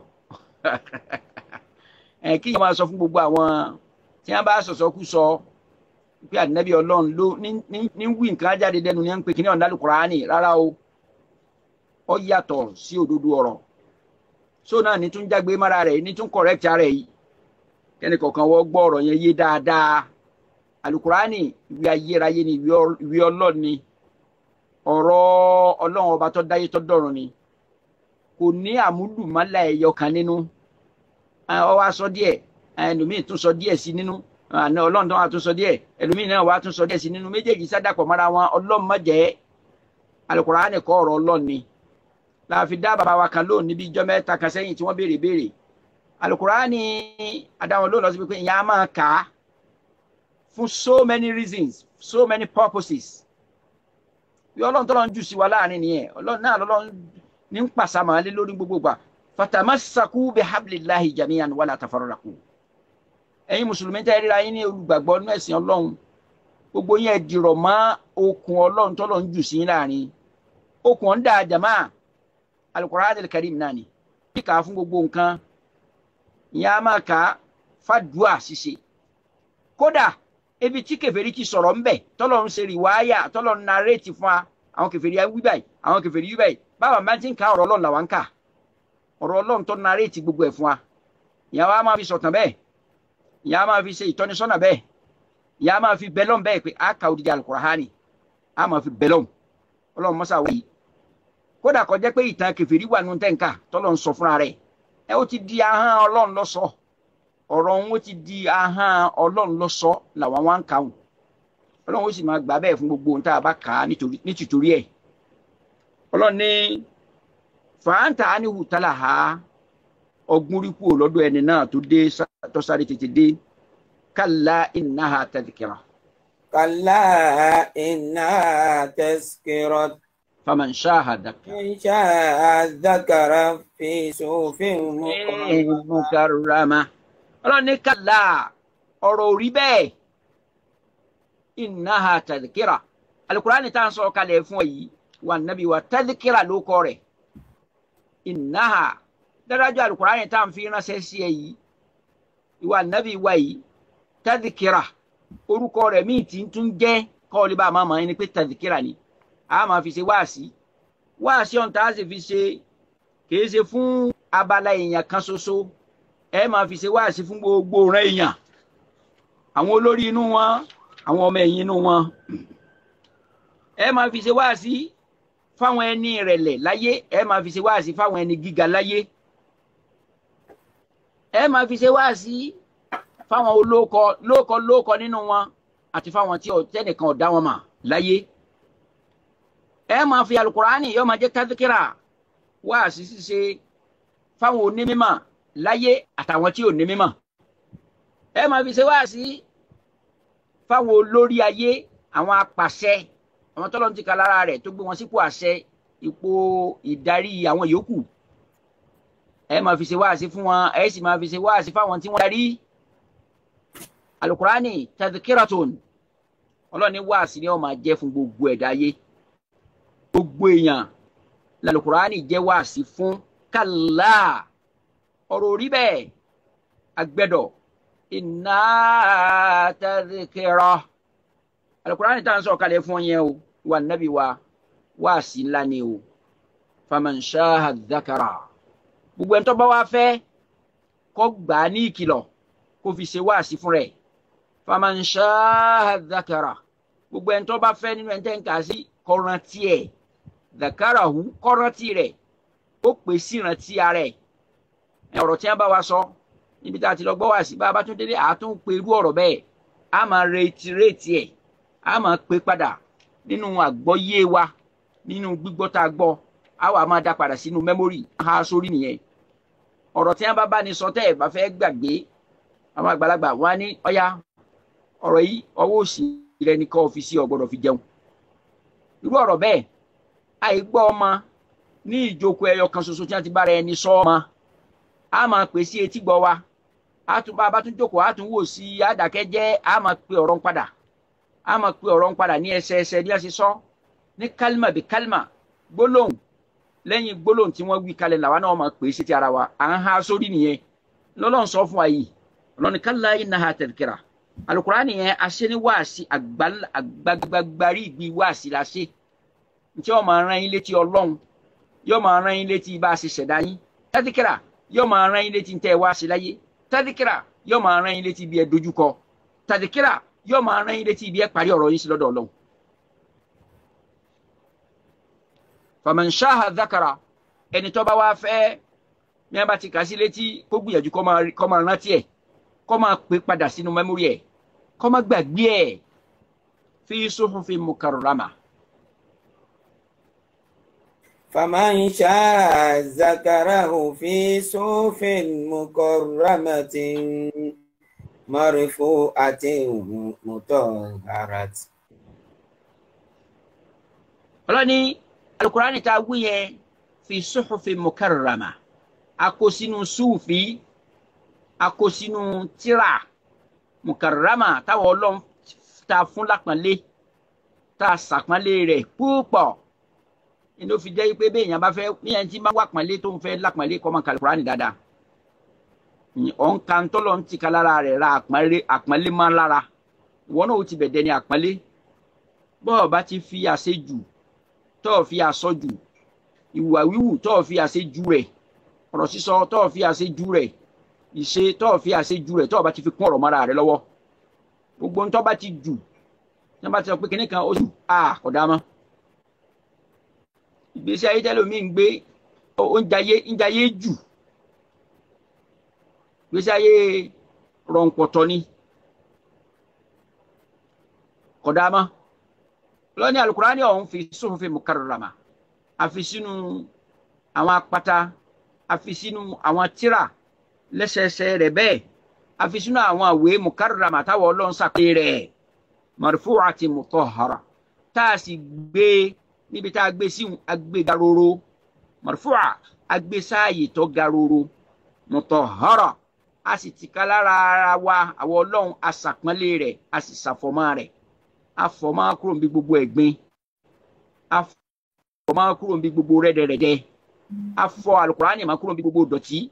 ẹ̀ kí yìí máa sọ fún gbogbo àwọn tí wọ́n bá sọ̀sọ́ kú sọ pé ànábì Ọlọ́run ló ní wí nǹkan jáde dẹnu ní ń pè kíní ọ̀nà Al-Qur'ani rárá o ó yàtọ̀ sí òdodo ọ̀rọ̀ so náà ní tún jágbe mára rẹ̀ ní tún correct ara rẹ̀ yìí kẹ́ni kọ̀ọ̀kan wọ́n gbọ́ ọ̀rọ̀ yẹn yé dáadáa Al-Qur'ani ìwé ayérayé ni ìwé Ọlọ́run ni ọ̀rọ̀ Ọlọ́run ọba tó dáyé tó dọ̀run ni kò ní àmúlùmálà ẹ̀yọ kan nínú ọ wá sọ díẹ̀ ẹlòmíì tún sọ díẹ̀ sí nínú àná Ọlọ́run tó wà tún sọ díẹ̀ ẹlòmíì náà wà tún sọ díẹ̀ sí nínú méjèèjì sádàpọ̀ mára wọn Ọlọ́run má jẹ́ Al-Qur'ani kọ́ ọ̀rọ̀ Ọlọ́run ni la fi dá bàbá wa kan lónìí níbi ìjọ mẹ́ta kan sẹ́yìn tí wọ́n béèrè béèrè Al-Qur'ani adáwọn lónìí lọ sí pé ìyá máa kà á fún so many reasons so many purposes bí Ọlọ́run tọ́lọ́run jù sí wa láàrin nìyẹn Ọlọ́run náà lọ́lọ́run ní ń pàṣà máa lé lórí gbogbo gbà fatamassaku bihablillahi jami'an wala tafarraqu ẹ̀yin mùsùlùmí tẹ́ ríra yín ní olùgbàgbọ́ nínú ẹ̀sìn Ọlọ́run gbogbo yẹn dìrọ̀ mọ́ okùn Ọlọ́run tọ́lọ́run jù sí láàrin okùn ọ̀ndà jàmáà Al-Qur'an al-Karim náà ni kíkà fún gbogbo nǹkan ìyá máa kà fàdúà ṣíṣe kódà ebi tí kèfèrí ti sọ̀rọ̀ ń bẹ̀ tọ́lọ̀ ń ṣe rìwáyà tọ́lọ̀ ń narrétì fún wa àwọn kèfèrí wí báyìí àwọn kèfèrí wí báyìí báwa máa ti ń ka ọ̀rọ̀ Ọlọ́run làwọn ń kà ọ̀rọ̀ Ọlọ́run tó narrétì gbogbo ẹ̀ fún wa ìyá wa máa fi sọ̀tàn bẹ́ẹ̀ ìyá máa fi ṣe ìtọ́nisọ́nà bẹ́ẹ̀ ìyá máa fi bẹ́lọ́n bẹ́ẹ̀ pé a ka odidi alukurahani a máa fi bẹ́lọ́n Ọlọ́run mọ́sá wáyé kódà kó jẹ́ pé ìtàn kèfèrí wà nù tẹ́ǹkà tọ́lọ̀ ń sọ fúnra rẹ̀ ẹ ó ti di ahọ́n Ọlọ́run ló sọ ọ̀rọ̀ òun ó ti di ahọ́n Ọlọ́run ló sọ làwọn wá ń kà wọn Ọlọ́run ó sì máa gbà bẹ́ẹ̀ fún gbogbo ohun tá a bá kà á nítorí ẹ̀ Ọlọ́run ní fàáńtà ánihu tálà ha ọgbọ́n rí kúrò lọ́dọ̀ ẹni náà tó dé tó sáré tètè dé kálá innaha tadhkira. kálá innaha tazkira. faman shaha dhakara. man shaha dhakara fi suhufin mukarrama. Ọlọ́run ní kálá ọ̀rọ̀ orí bẹ́ẹ̀ innaha tadhkira. Al-Qur'ani tá à ń sọ kalẹ̀ fún ọ yìí wà nábì wa tadhkira ló kọ rẹ̀ innaha dárájọ́ Al-Qur'ani tá à ń fi ránṣẹ́ sí ẹ yìí ìwà nábì wa yìí tadhkira orúkọ rẹ̀ míì tí ń tún jẹ́ kọ́ọ̀lì bá a máa mọ̀ ẹni pé tadhkira ni a máa fi ṣe wáàsí wáàsí ọ̀hún tá a sì fi ṣe kìí ṣe fún abala èèyàn kan ṣoṣo ẹ máa fi ṣe wáàsí fún gbogbo ọ̀ràn èèyàn àwọn olórí inú wọn àwọn ọmọ ẹ̀yìn inú wọn ẹ máa fi ṣe wáàsí fáwọn ẹni ìrẹ̀lẹ̀ láyé ẹ máa fi ṣe wáàsí fáwọn ẹni gíga láyé ẹ máa fi ṣe wáàsí fáwọn olóòkọ lóòkọ lóòkọ nínú wọn àti fáwọn tí tẹnìkan ọ̀dá wọn mà láyé ẹ máa fi Al-Qur'ani yóò máa jẹ́ tadhkira wáàsí ṣíṣe fáwọn onímímọ̀ láyé àtàwọn tí ò ní mímọ̀ ẹ máa fi ṣe wáàsí fáwọn olórí ayé àwọn apàṣẹ àwọn tọ́lọ́ ti ka lára rẹ̀ tó gbé wọn sípò àṣẹ ipò ìdarí àwọn yòókù ẹ máa fi ṣe wáàsí fún wọn ẹ sì máa fi ṣe wáàsí fáwọn tí wọ́n darí Al-Qur'ani tadhkiratun Ọlọ́run ní wáàsí ni ó máa jẹ́ fún gbogbo ẹ̀dá ayé gbogbo èèyàn Al-Qur'ani jẹ́ wáàsí fún kálá ọ̀rọ̀ orí bẹ́ẹ̀ agbẹ́dọ̀ inna tadhkira Al-Qur'ani tá à ń sọ kalẹ̀ fún yẹn o wà nábì wa wáàsí ńlá ni o faman shaha dhakara gbogbo ẹni tó bá wá fẹ́ kó gbà á ní ìkìlọ̀ kó fi ṣe wáàsí fún rẹ̀ faman shaha dhakara gbogbo ẹni tó bá fẹ́ nínú ẹni tẹ́ ń kà sí kó rántí ẹ̀ dhakarahu kó rántí rẹ̀ ó pè sí rántí ara ẹ̀ ọ̀rọ̀ tí wọ́n bá wa sọ níbi tá a ti lọ gbọ́ wáàsí bá a bá tún délé àtún pe irú ọ̀rọ̀ bẹ́ẹ̀ a máa reiterate ẹ̀ a máa pe padà nínú àgbọ́yé wa nínú gbígbọ́ tá a gbọ́ a wà máa dá padà sínú mẹ́mórì ha sórí nìyẹn ọ̀rọ̀ tí wọ́n bá bá ní sọ tẹ́ ẹ̀ bá fẹ́ gbàgbé àwọn àgbàlagbà wọn á ní ọ̀yá ọ̀rọ̀ yìí ọwọ́ òsì rẹ ní kọ́ ọ́fíìsì ọ̀gbọ́dọ̀ fi jẹun irú ọ̀rọ̀ bẹ́ẹ̀ àìgbọ́ ọmọ ní ìjókòó ẹyọ kan ṣoṣo tí wọ́n ti bára ẹni sọ ọmọ a máa pè sí etí gbọ́ wa a tún bá a bá tún jókòó a tún wò sí àdàkẹ́jẹ́ a máa pe ọ̀rọ̀ ń padà a máa pe ọ̀rọ̀ ń padà ní ẹsẹẹsẹ bí a ṣe sọ ní kálímà bí kálímà gbólóhùn lẹ́yìn gbólóhùn tí wọ́n wí kalẹ̀ làwa náà máa pè sí ti ara wa à ń ha sórí nìyẹn lọ́lọ́run sọ fún wa yìí ọlọ́ni kálá innaha tadhkira Al-Qur'ani yẹn aṣẹ ní wáàsí àgbàgbàgbàrí ìgbì wáàsí la ṣe tí yóò máa rán yín létí Ọlọ́run yóò máa rán yín létí bá a ṣe ṣẹ̀dá yín tadhkira yóò máa rán yín létí tẹ́ ẹ wá sí láyé tadhkira yóò máa rán yín létí bí ẹ dojúkọ tadhkira yóò máa rán yín létí bí ẹ parí ọ̀rọ̀ yín sí lọ́dọ̀ Ọlọ́run. faman shaha dhakara ẹni tó bá wá fẹ́ ní abá ti kà sí létí kó gbìyànjú kó máa rántí ẹ̀ kó máa pè padà sínú mẹ́mórì ẹ̀ kó máa gbàgbé ẹ̀ fi suhufin mukarrama. faman shaha dhakarahu fi suhufin mukarramatin marfu'atin mutahharatin. Ọlọ́ni Al-Qur'ani ta wí yẹn fi suhufin mukarrama a kó sínú súùfì a kó sínú tírà mukarrama táwọn Ọlọ́run ta fún lápọ́nlé ta sàpọ́nlé rẹ̀ púpọ̀ inú fi jẹ́ pé bẹ́ẹ̀ yẹn bá fẹ́ yẹn tí máa wà pọ́nlé tó ń fẹ́ lápọ́nlé kó máa ka Al-Qur'ani dáadáa on kan tolo nti kalara re ra àpọ́nlé àpọ́nlé man lára wọ́n náà ó ti bẹ̀dẹ̀ ní àpọ́nlé bó bá ti fi àṣejù tó fi àsọjù ìwà wíwù tó fi àṣejù rẹ̀ ọ̀rọ̀ sísọ tó fi àṣejù rẹ̀ ìṣe tó fi àṣejù rẹ̀ tó bá ti fi kún ọ̀rọ̀ mọ́ra rẹ̀ lọ́wọ́ gbogbo n tó bá ti jù tí wọ́n bá ti sọ pé kíní kan ó jù à kò dá mọ́ ìgbésí ayé tẹ́lẹ̀ omi ń gbé oúnjayé oúnjayé jù ìgbésí ayé rọ̀ǹpọ̀tọ̀ ni kò dá mọ́ lọ́ní alukurani ọ̀hún fi suhufi mukarrama àfi sínú àwọn apata àfi sínú àwọn tírà lẹ́sẹẹsẹ rẹ̀ bẹ́ẹ̀ àfi sínú àwọn àwé mukarrama táwọn ọlọ́run sàpé rẹ̀ marfu'ati mutahhara tá a sì gbé níbi tá a gbé sí agbé garoro marfu'a agbé sáàyè tó garoro mutahhara a sì ti ká lára ara wa àwọn ọlọ́run asàpọ́nlé rẹ̀ a sì ṣàfọ̀mọ́ rẹ̀ afọ̀mọ́ kúrò níbi gbogbo ẹ̀gbin afọ̀mọ́ kúrò níbi gbogbo rẹ́dẹ̀rẹ́dẹ́ afọ̀ alukurani má kúrò níbi gbogbo dọ̀tí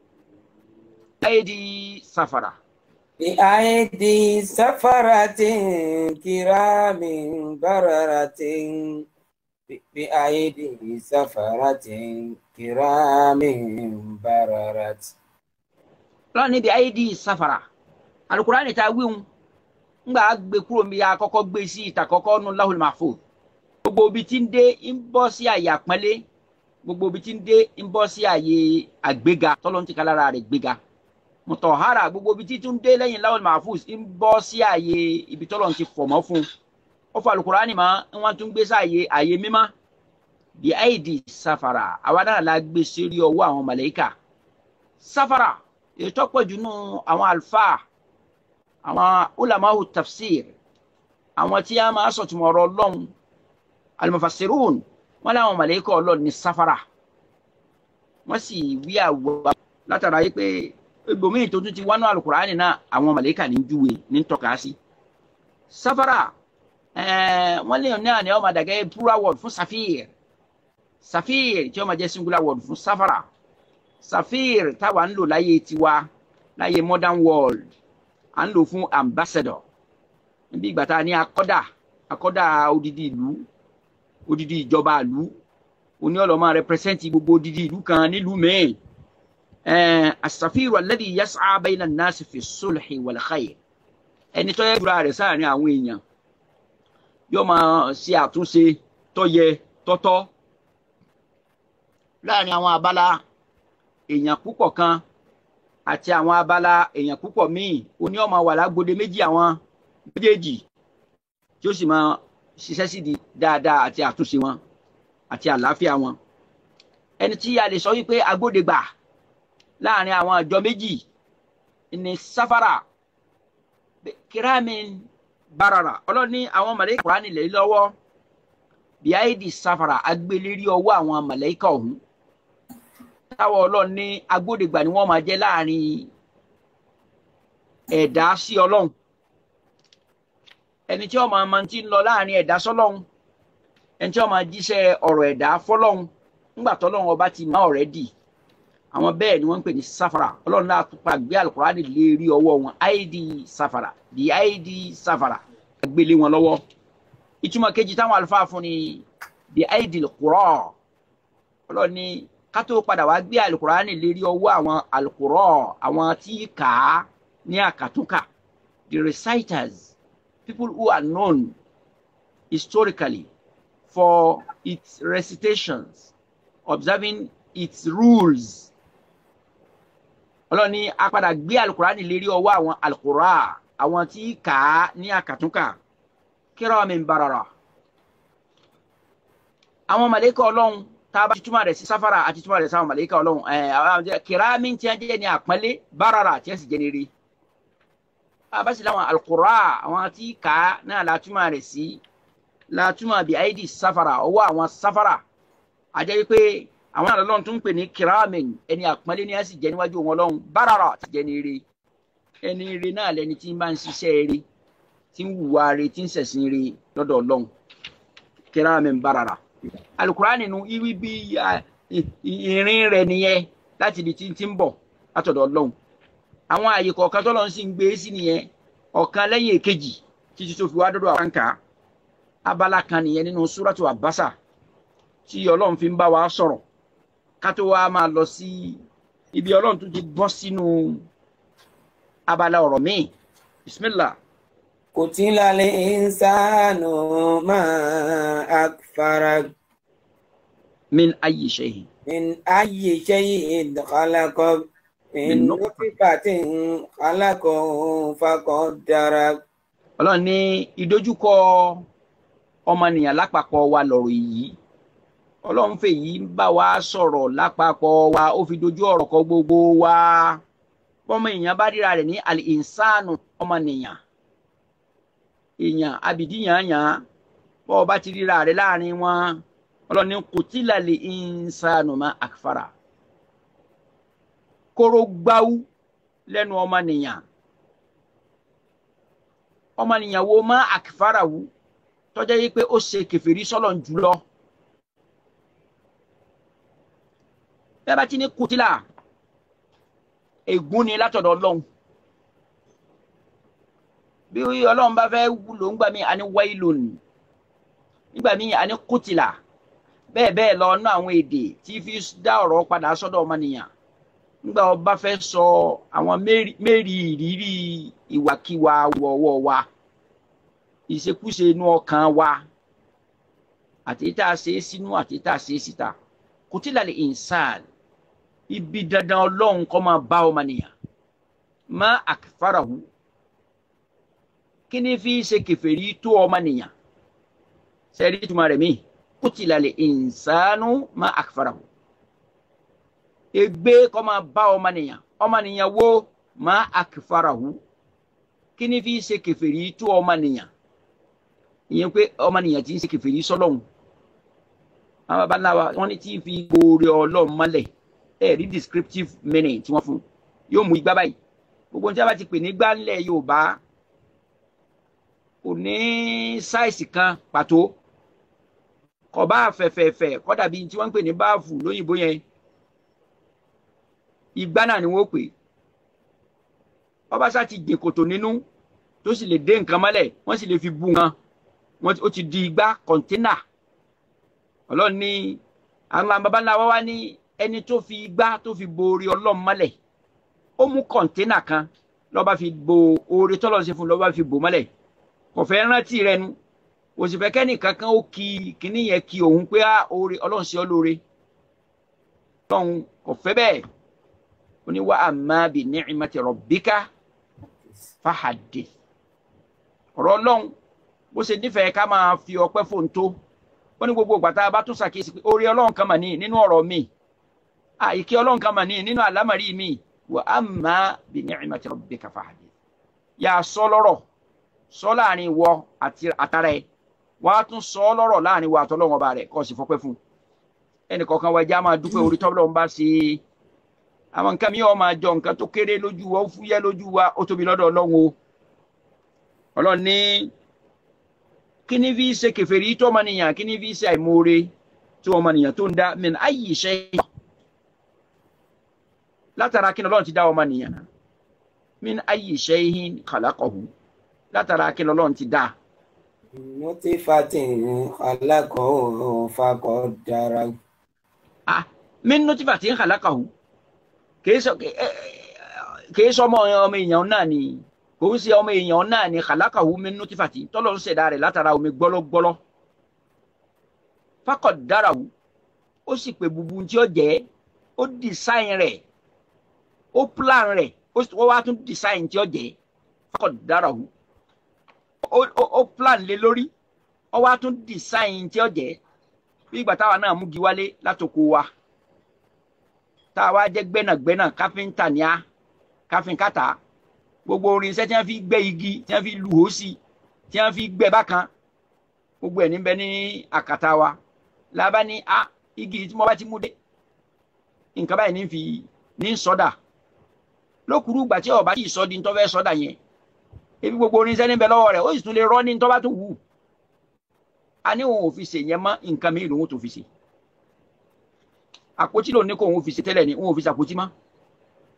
ayédi safara. Bi aydi safaratin kiramin bararatin bi aydi safaratin kiramin bararat. lọ́nà níbi ayédi safara alukurani ta wíwùn ngba gbé kúrò mi àkọ́kọ́ gbé sí ìta kọ́kọ́ nu lahul mahfuz gbogbo bí tí ń dé ń bọ́ sí àyè àpọ́nlé gbogbo bí tí ń dé ń bọ́ sí àyè àgbéga tọ́lọ́n ti kalára rẹ̀ gbéga mutahhara gbogbo bí tí tún dé lẹ́yìn lahul mahfuz ń bọ́ sí àyè ibi tọ́lọ́n ti fọ̀mọ́ fún ó fọ alukurani ma wọ́n tún gbé sí àyè àyè mímọ́ bí aidi safara àwa náà la gbé sórí ọwọ́ àwọn màláíkà safara ètò pọ̀jù nù àwọn alfa àwọn ulamahu tafsir àwọn tí a máa sọ̀tùmọ̀ ọ̀rọ̀ Ọlọ́run al-mufassirun wọ́n láwọn màláíkà Ọlọ́run ní safara wọ́n sì wí àwọ̀ látara yí pé ibòmíì tó tún ti wánú alukurani náà àwọn màláíkà ní júwe ní tọ́ka sí safara wọ́n lè ní àná ọmọ àdàgẹ́ plural word fún safir safir tí ó máa jẹ́ singular word fún safara safir táwa ń lò láyé tiwa láyé modern world à ń lò fún ambassador níbi ìgbà tá a ní akọ́dà akọ́dà odidi ìlú odidi ìjọba ìlú oní ọlọ́mọ represent gbogbo odidi ìlú kan nílùú mẹ́ẹ̀ as-safiru alladhi yas'a bayna an-nasi fi sulhi wal khayr ẹni tó yẹ dúra rẹ̀ sáàrin àwọn èèyàn yóò máa ṣe àtúnṣe tó yẹ tọ́tọ́ láàrin àwọn abala èèyàn púpọ̀ kan àti àwọn abala èèyàn púpọ̀ míì oní ọmọ wà lágbóde méjì àwọn méjèèjì tí ó sì máa ṣiṣẹ́ sí di dáadáa àti àtúnṣe wọn àti àlàáfíà wọn ẹni tí a lè sọ wípé agbódegbà láàrin àwọn àjọ méjì ní sáfárà kiramin barara ọlọ́ni àwọn màláíkà Kùránì lè lọ́wọ́ bí àìdí sáfárà agbélérí ọwọ́ àwọn màláíkà ọ̀hún táwọn Ọlọ́run ní agbódegbà ni wọ́n máa jẹ́ láàrin ẹ̀dá sí Ọlọ́run ẹni tí ó máa máa ti ń lọ láàrin ẹ̀dá sọ́lọ́run ẹni tí ó máa jíṣẹ́ ọ̀rọ̀ ẹ̀dá fọ́lọ́run ńgbà tọ́lọ́run ọba ti máa ọ̀rẹ́ dì àwọn bẹ́ẹ̀ ni wọ́n ń pè ní sáfàrà Ọlọ́run náà tún pa gbé alukurani lè rí ọwọ́ wọn àìdí sáfàrà di àìdí sáfàrà gbélé wọn lọ́wọ́ ìtumọ̀ kejì táwọn àlùfáà fún ni di àìdí kúrọ̀ Ọlọ́run ní ká tó padà wá gbé alukurani lè rí ọwọ́ àwọn alukúrọ̀ àwọn tí kà á ní àkàtúnkà the reciters people who are known historically for its recitations observing its rules Ọlọ́run ní a padà gbé alukurani lérí ọwọ́ àwọn alukura àwọn tí kà á ní àkàtúnkà kiramin barara àwọn màláíkà Ọlọ́run tá a bá túmọ̀ rẹ̀ sí sáfàrà àti túmọ̀ rẹ̀ sáwọn màláíkà Ọlọ́run ẹ̀ kiramin tí a jẹ́ ní àpọ́nlé barara tí a sì jẹ́ ní rí a bá sì láwọn alukura àwọn tí kà á náà látúmọ̀ rẹ̀ sí látúmọ̀ bí àìdí sáfàrà ọwọ́ àwọn sáfàrà àjẹ́ wípé àwọn Ọlọ́run tún ń pè ní kiramin ẹni àpọ́nlé ní a sì jẹ́ níwájú wọn Ọlọ́run barara ti jẹ́ ní rí ẹni rí náà lẹni tí ń bá ń ṣiṣẹ́ rí tí ń wùwà rí tí ń ṣẹ̀sìn rí lọ́dọ̀ Ọlọ́run kiramin barara alukurani nu iwi bí ìrìn rẹ̀ nìyẹn láti ibi tí ń bọ̀ látọ̀dọ̀ Ọlọ́run àwọn àyè kọ̀ọ̀kan tó lọ́n sì ń gbé sí nìyẹn ọ̀kan lẹ́yìn èkejì títí tó fi wá dọ́dọ̀ àwọn kà abala kan nìyẹn nínú súrátù àbásà tí ọlọ́run fi ń bá wa sọ̀rọ̀ ká tó wá máa lọ sí ibi ọlọ́run tó ti bọ́ sínú abala ọ̀rọ̀ míì bismillah. Qutila al-insanu ma akfara. min ayyi shay'in. min ayyi shay'in khalaqa. min nutfatin khalaqahu faqaddara. ọlọ́run ní ìdojúkọ ọmọnìyàn lápapọ̀ wa lọ̀rọ̀ yìí ọlọ́run fẹ́ yìí ń bá wa sọ̀rọ̀ lápapọ̀ wa ó fi dojú ọ̀rọ̀ kọ gbogbo wa bọ́mọ èèyàn bá ríra rẹ̀ ní al-insanu ọmọnìyàn èèyàn abìdíyànyàn bọ́ ọ bá ti ríra rẹ̀ láàrin wọn ọlọ́run ní qutila al-insanu ma akfara kóró gbáwú lẹ́nu ọmọnìyàn ọmọnìyàn wo ma akfara wú tọ́jọ́ yìí pé ó ṣe kèfèrí sọ́lọ̀ jùlọ. bẹ́ẹ̀ bá ti ní kùtìlà ègún ni látọ̀dọ̀ ọlọ́run bí ọlọ́run bá fẹ́ wúlò ńgbà mí àní wailun nígbà mí àní kùtìlà bẹ́ẹ̀ bẹ́ẹ̀ lọ ná àwọn èdè tí fi dá ọ̀rọ̀ padà sọ́dọ̀ ọmọnìyàn nígbà wọn bá fẹ́ sọ àwọn mẹ́rì ìrírí ìwàkiwà wọ̀wọ̀ wa ìṣekúṣe inú ọkàn wa àti tá a ṣe é sínú àti tá a ṣe é síta kùtìlà lè insan ibi dandan ọlọ́run kọ́ máa bá ọmọnìyàn má akfarahu kí ni fi ṣe kèfèrí tó ọmọnìyàn sẹ́rí ìtumọ̀ rẹ̀ mí kùtìlà lè insanu má akfarahu ègbé kọ́ máa bá ọmọnìyàn ọmọnìyàn wo má akfarahu kí ni fi ṣe kèfèrí tó ọmọnìyàn ìyẹn pé ọmọnìyàn tí ń ṣe kèfèrí sọ́lọ́run àwọn baba ńlá wa wọ́n ní tí fi oore Ọlọ́run mọ́lẹ̀ ẹ rí descriptive meaning tí wọ́n fún yóò mú igbá báyìí gbogbo tí a bá ti pè ní gbá ńlẹ̀ Yorùbá kò ní sáìsì kan pàtó kò bá fẹ̀fẹ̀fẹ̀ kò dàbí tí wọ́n ń pè ní báàfù lóyìnbó yẹn igbá náà ni wọ́n pè ọba sá ti jìn kòtò nínú tó sì lè dé nǹkan mọ́lẹ̀ wọ́n sì lè fi bu nǹkan ó ti di igbá kọ̀ńténà ọlọ́run ní àwọn baba ńlá wa wá ní ẹni tó fi igbá tó fi bo orí ọlọ́run mọ́lẹ̀ ó mú kọ̀ńténà kan ló bá fi bo oore tọ́lọ́ ṣe fún ló bá fi bò mọ́lẹ̀ kò fẹ́ rántí rẹ nu kò sì fẹ́ kẹ́nì kankan ó kí kíní yẹn kí òun pé á oore ọlọ́run ṣe ọ́ lóore ọlọ́run kò fẹ́ bẹ́ẹ̀ ó ní wa amma bi ni'mati rabbika fahadith ọ̀rọ̀ ọlọ́run bó ṣe nífẹ̀ẹ́ ká máa fi ọpẹ́ fóun tó ó ní gbogbo ìgbà tá a bá tún ṣàkíyèsí pé oore ọlọ́run kan mà ní nínú ọ̀rọ̀ mi àìkí ọlọ́run kan mà ní nínú àlámọ̀rí mi wa amma bi ni'mati rabbika fahadith yà á sọ lọ́rọ̀ sọ láàrin wọ àti àtàrà ẹ̀ wọ́n á tún sọ lọ́rọ̀ láàrin wọ àtọ́lọ́wọ́n ọba rẹ̀ kó sì fọpẹ́ fún ẹnì kọ̀ọ̀kan wa já máa dúpẹ́ orí tọ́lọ́run bá ṣe àwọn nǹkan mi ò máa jọ nǹkan tó kéré lójú wa ó fúyẹ́ lójú wa ó tóbi lọ́dọ̀ ọlọ́run o ọlọ́run ní kí ni fi ṣe kèfèrí tó ọmọnìyàn kí ni fi ṣe àìmoore tó ọmọnìyàn tó ń dá min ayyi shay látara kí ni ọlọ́run ti dá ọmọnìyàn min ayyi shay'in khalaqahu látara kí ni ọlọ́run ti dá. nutfatin khalaqahu faqaddara. ah min nutfatin khalaqahu kìí sọ kìí sọ ọmọ ọmọ èèyàn náà ni kò ń ṣe ọmọ èèyàn náà ni khalaqahu min nutfati tọ́lọ́ ń ṣẹ̀dá rẹ̀ látara omi gbọ́lọ́gbọ́lọ́ faqaddarahu ó sì pè bubu tí ó jẹ́ ó design rẹ̀ ó plan rẹ̀ ó wá tún design tí ó jẹ́ faqaddarahu ó plan lé lórí ó wá tún design tí ó jẹ́ bí ìgbà táwa náà mú gi wálé látòkò wa táwa jẹ́ gbẹ́nàgbẹ́nà káfíńtà ní a káfíńkàtà gbogbo orin iṣẹ́ tí wọ́n fi gbẹ́ igi tí wọ́n fi lu hó sí tí wọ́n fi gbẹ́ bákan gbogbo ẹ̀ níbẹ̀ ní àkàtà wa làbá ní a igi tí mo bá ti mú dé nǹkan báyìí ní fi ní sọ́dà lókùrú ìgbà tí ọba yìí sọ di tó fẹ́ sọ́dà yẹn ebi gbogbo orin iṣẹ́ níbẹ̀ lọ́wọ́ rẹ̀ ó sì tún lè rọ́ ní tó bá tún wù a ní òun ò fi ṣe yẹn mọ́ nǹkan mi lòun tó fi ṣe àpótí lòun ní kó òun fi ṣe tẹ́lẹ̀ ní òun ò fi ṣàpótí mọ́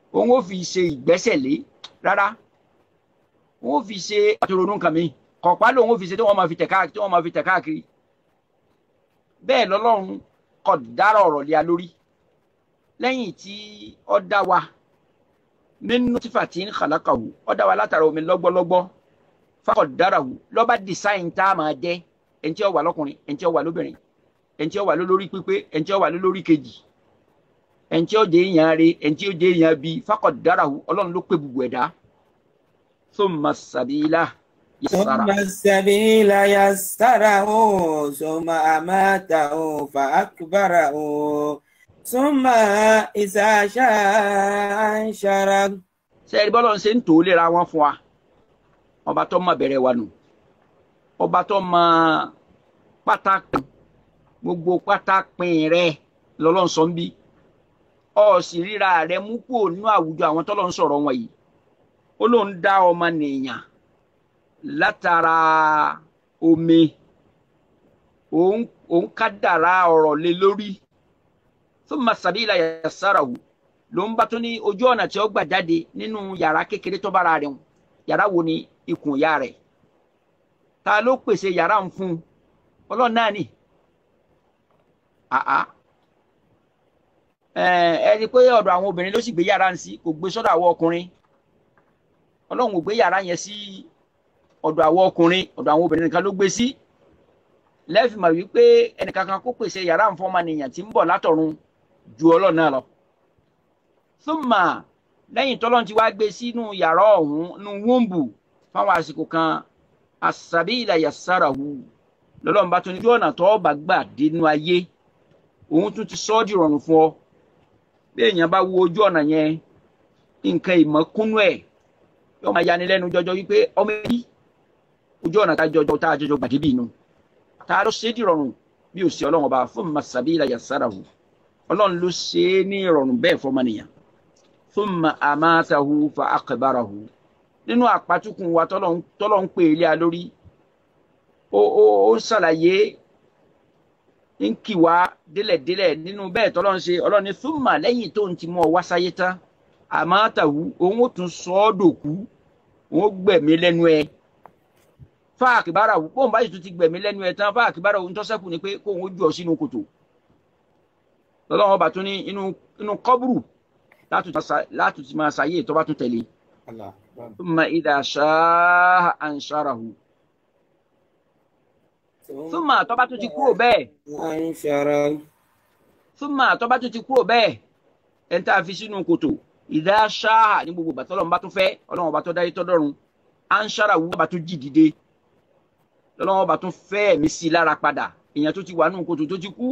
òun ó fi ṣe ìgbẹ́sẹ̀lé rárá òun ó fi ṣe àtòrònú nǹkan mi kọ̀pá lòun ó fi ṣe tí wọ́n máa fi tẹ̀ káàkiri tí wọ́n máa fi tẹ̀ káàkiri bẹ́ẹ̀ lọ́lọ́run kò dára ọ̀rọ̀ lé a lórí lẹ́yìn tí ó dá wa nínú tífàtí ń khalaqahu ó dá wa látara omi lọ́gbọ́lọ́gbọ́ faqad darahu lọ́ba design tá a máa jẹ́ ẹni tí ó wà lọ́kùnrin ẹni tí ó wà lóbìnrin ẹni tí ó wà lórí pípé ẹni tí ó wà lórí kejì ẹni tí ó jẹ́ èèyàn rẹ̀ ẹni tí ó jẹ́ èèyàn bí faqad darahu ọlọ́run ló pé gbogbo ẹ̀dá thumma sabila yassara. thumma sabila yassarahu thumma amatahu fa akbarahu thumma idha sha'a anshara. sẹ́ẹ̀rì bọ́lọ̀ ń ṣe ń tò ó léra wọn fún wa ọba tó mọ bẹ̀rẹ̀ wa nù ọba tó mọ pátákì gbogbo pátákì rẹ lọ́lọ́run sọ ń bí ọ sì ríra rẹ mú kúrò nínú àwùjọ àwọn tọ́lọ́run sọ̀rọ̀ wọn yìí ó lóun dá ọmọ nìyàn látara omi òun òun kádàrá ọ̀rọ̀ lé lórí thumma sabila yassarahu ló ń bá tó ní ojú ọ̀nà tí ó gbà jáde nínú yàrá kékeré tó bára rẹ̀ yàrá wo ni ikùn ìyá rẹ̀ ta ló pèsè yàrá ń fún un ọlọ́run náà ni àá ẹni pé ọ̀dọ̀ àwọn obìnrin ló sì gbé yàrá ń sí kò gbé sọ́dọ̀ àwọn ọkùnrin ọlọ́run ò gbé yàrá yẹn sí ọ̀dọ̀ àwọn ọkùnrin ọ̀dọ̀ àwọn obìnrin nìkan ló gbé sí lẹ́fì mà wípé ẹnìkankan kó pèsè yàrá ń fún ọmọnìyàn tí ń bọ̀ látọ̀run ju ọlọ́run náà lọ thumma lẹ́yìn tọ́lọ́run ti wá gbé sínú yàrá ọ̀hún nínú wúńbù fáwọn àsìkò kan as-sabila yassarahu lọ́lọ́run bá tún ní ojú ọ̀nà tó bá gbà dénú ayé òun tún ti sọ ọ́ di rọrùn fún ọ bí èèyàn bá wo ojú ọ̀nà yẹn nǹkan ìmọ̀kúnnú ẹ̀ yóò máa yani lẹ́nu jọjọ wípé ọmọ yìí ojú ọ̀nà tá a jọjọ tá a jọjọ gbà débi inú tá a lọ ṣe é di rọrùn bí ò sí ọlọ́run ọba thumma as-sabila yassarahu ọlọ́run ló ṣe é ní ìrọ̀rùn bẹ́ẹ̀ fọmọnìyàn thumma amatahu fa akbarahu nínú àpátukùn wa tọ́lọ́ ń pè é lé a lórí ó ó ó ń ṣàlàyé ń kì wá délẹ̀délẹ̀ nínú bẹ́ẹ̀ tọ́lọ́ ń ṣe ọlọ́run ní thumma lẹ́yìn tó ń ti mú ọ wá sáyé tán amatahu òun ó tún sọ ọ́ dòkú òun ó gbẹ̀mí lẹ́nu ẹ̀ fa akbarahu bóun bá sì tún ti gbẹ̀mí lẹ́nu ẹ̀ tán fa akbarahu ń tọ́sẹ́kù ni pé kóun ó jù ọ sínú kòtò lọ́lọ́run ọba tún ní inú inú kọ́bùrù látù ti máa ṣàyè tó bá tún tẹ̀lé thumma idha sha'a ansharahu thumma tó bá tún ti kúrò bẹ́ẹ̀ thumma tó bá tún ti kúrò bẹ́ẹ̀ ẹni tá a fi sínú kòtò idha sha'a ní gbogbo bàtọ́ lọ́run bá tún fẹ́ ọlọ́run ọba tó dáyé tọ́dọ́run ansharahu bá tún jí dìde lọ́lọ́run ọba tún fẹ́ ẹ̀mí sí lára padà èèyàn tó ti wà nínú kòtò tó ti kú.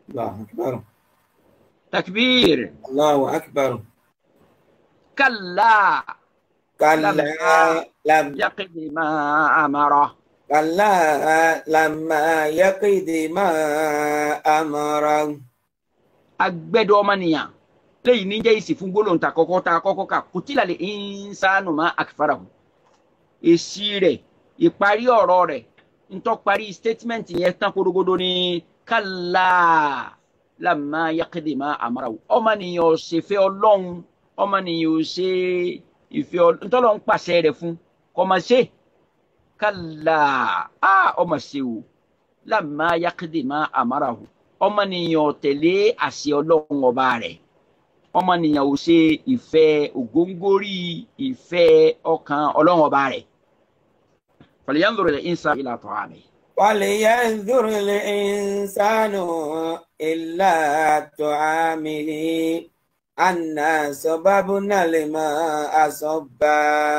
takbir. Allahu akbar. kalla. kalla lam yaqdi ma amara. kalla lamma yaqdi ma amara. agbẹ́dọ̀ ọmọnìyàn lẹ́yìn níjẹ́ ìsì fún gbólóhùn ta kọ́kọ́ ta kọ́kọ́ ka kutila li insanu ma akfarahu. èsì rẹ̀ ìparí ọ̀rọ̀ rẹ̀ ntọ́ parí statement yẹn tán korogodo ní kalla lamma yaqdi ma amarahu ọmọnìyàn ò ṣe fẹ́ ọlọ́run ọmọnìyàn ò ṣe ìfẹ́ ntọ́lọ́run pàṣẹ rẹ̀ fún kọ́mọ ṣe kalla á ọmọ ṣe o lamma yaqdi ma amarahu ọmọnìyàn ò tẹ̀lé àṣẹ ọlọ́run ọba rẹ̀ ọmọnìyàn ò ṣe ìfẹ́ ògóńgórí ìfẹ́ ọkàn ọlọ́run ọba rẹ̀. فلينظر الإنسان إلى طعامه ولينظر الإنسان إلى طعامه أنا صببنا الماء صبا.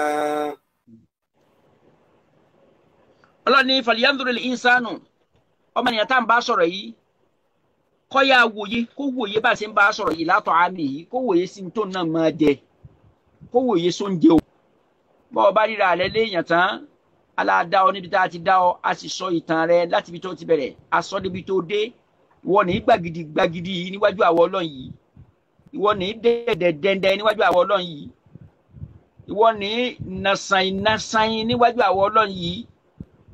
ọlọ́ni فلينظر الإنسان ọmọnìyàn tá à ń bá sọ̀rọ̀ yìí kó yá wòye kó wòye bá a ṣe ń bá a sọ̀rọ̀ yìí إلى طعامه kó wòye sí tó náà máa jẹ kó wòye sóúnjẹ o bọ́ ọ bá ríra rẹ léèyàn tán aláàdá ọ níbi tá a ti dá ọ a sì sọ ìtàn rẹ láti ibi tó ti bẹ̀rẹ̀ a sọ níbi tó dé ìwọ ní gbàgìdì gbàgìdì yìí níwájú àwọn ọlọ́run yìí ìwọ ní dẹ́dẹ́dẹ́dẹ́ níwájú àwọn ọlọ́run yìí ìwọ ní nàṣàn nàṣàn níwájú àwọn ọlọ́run yìí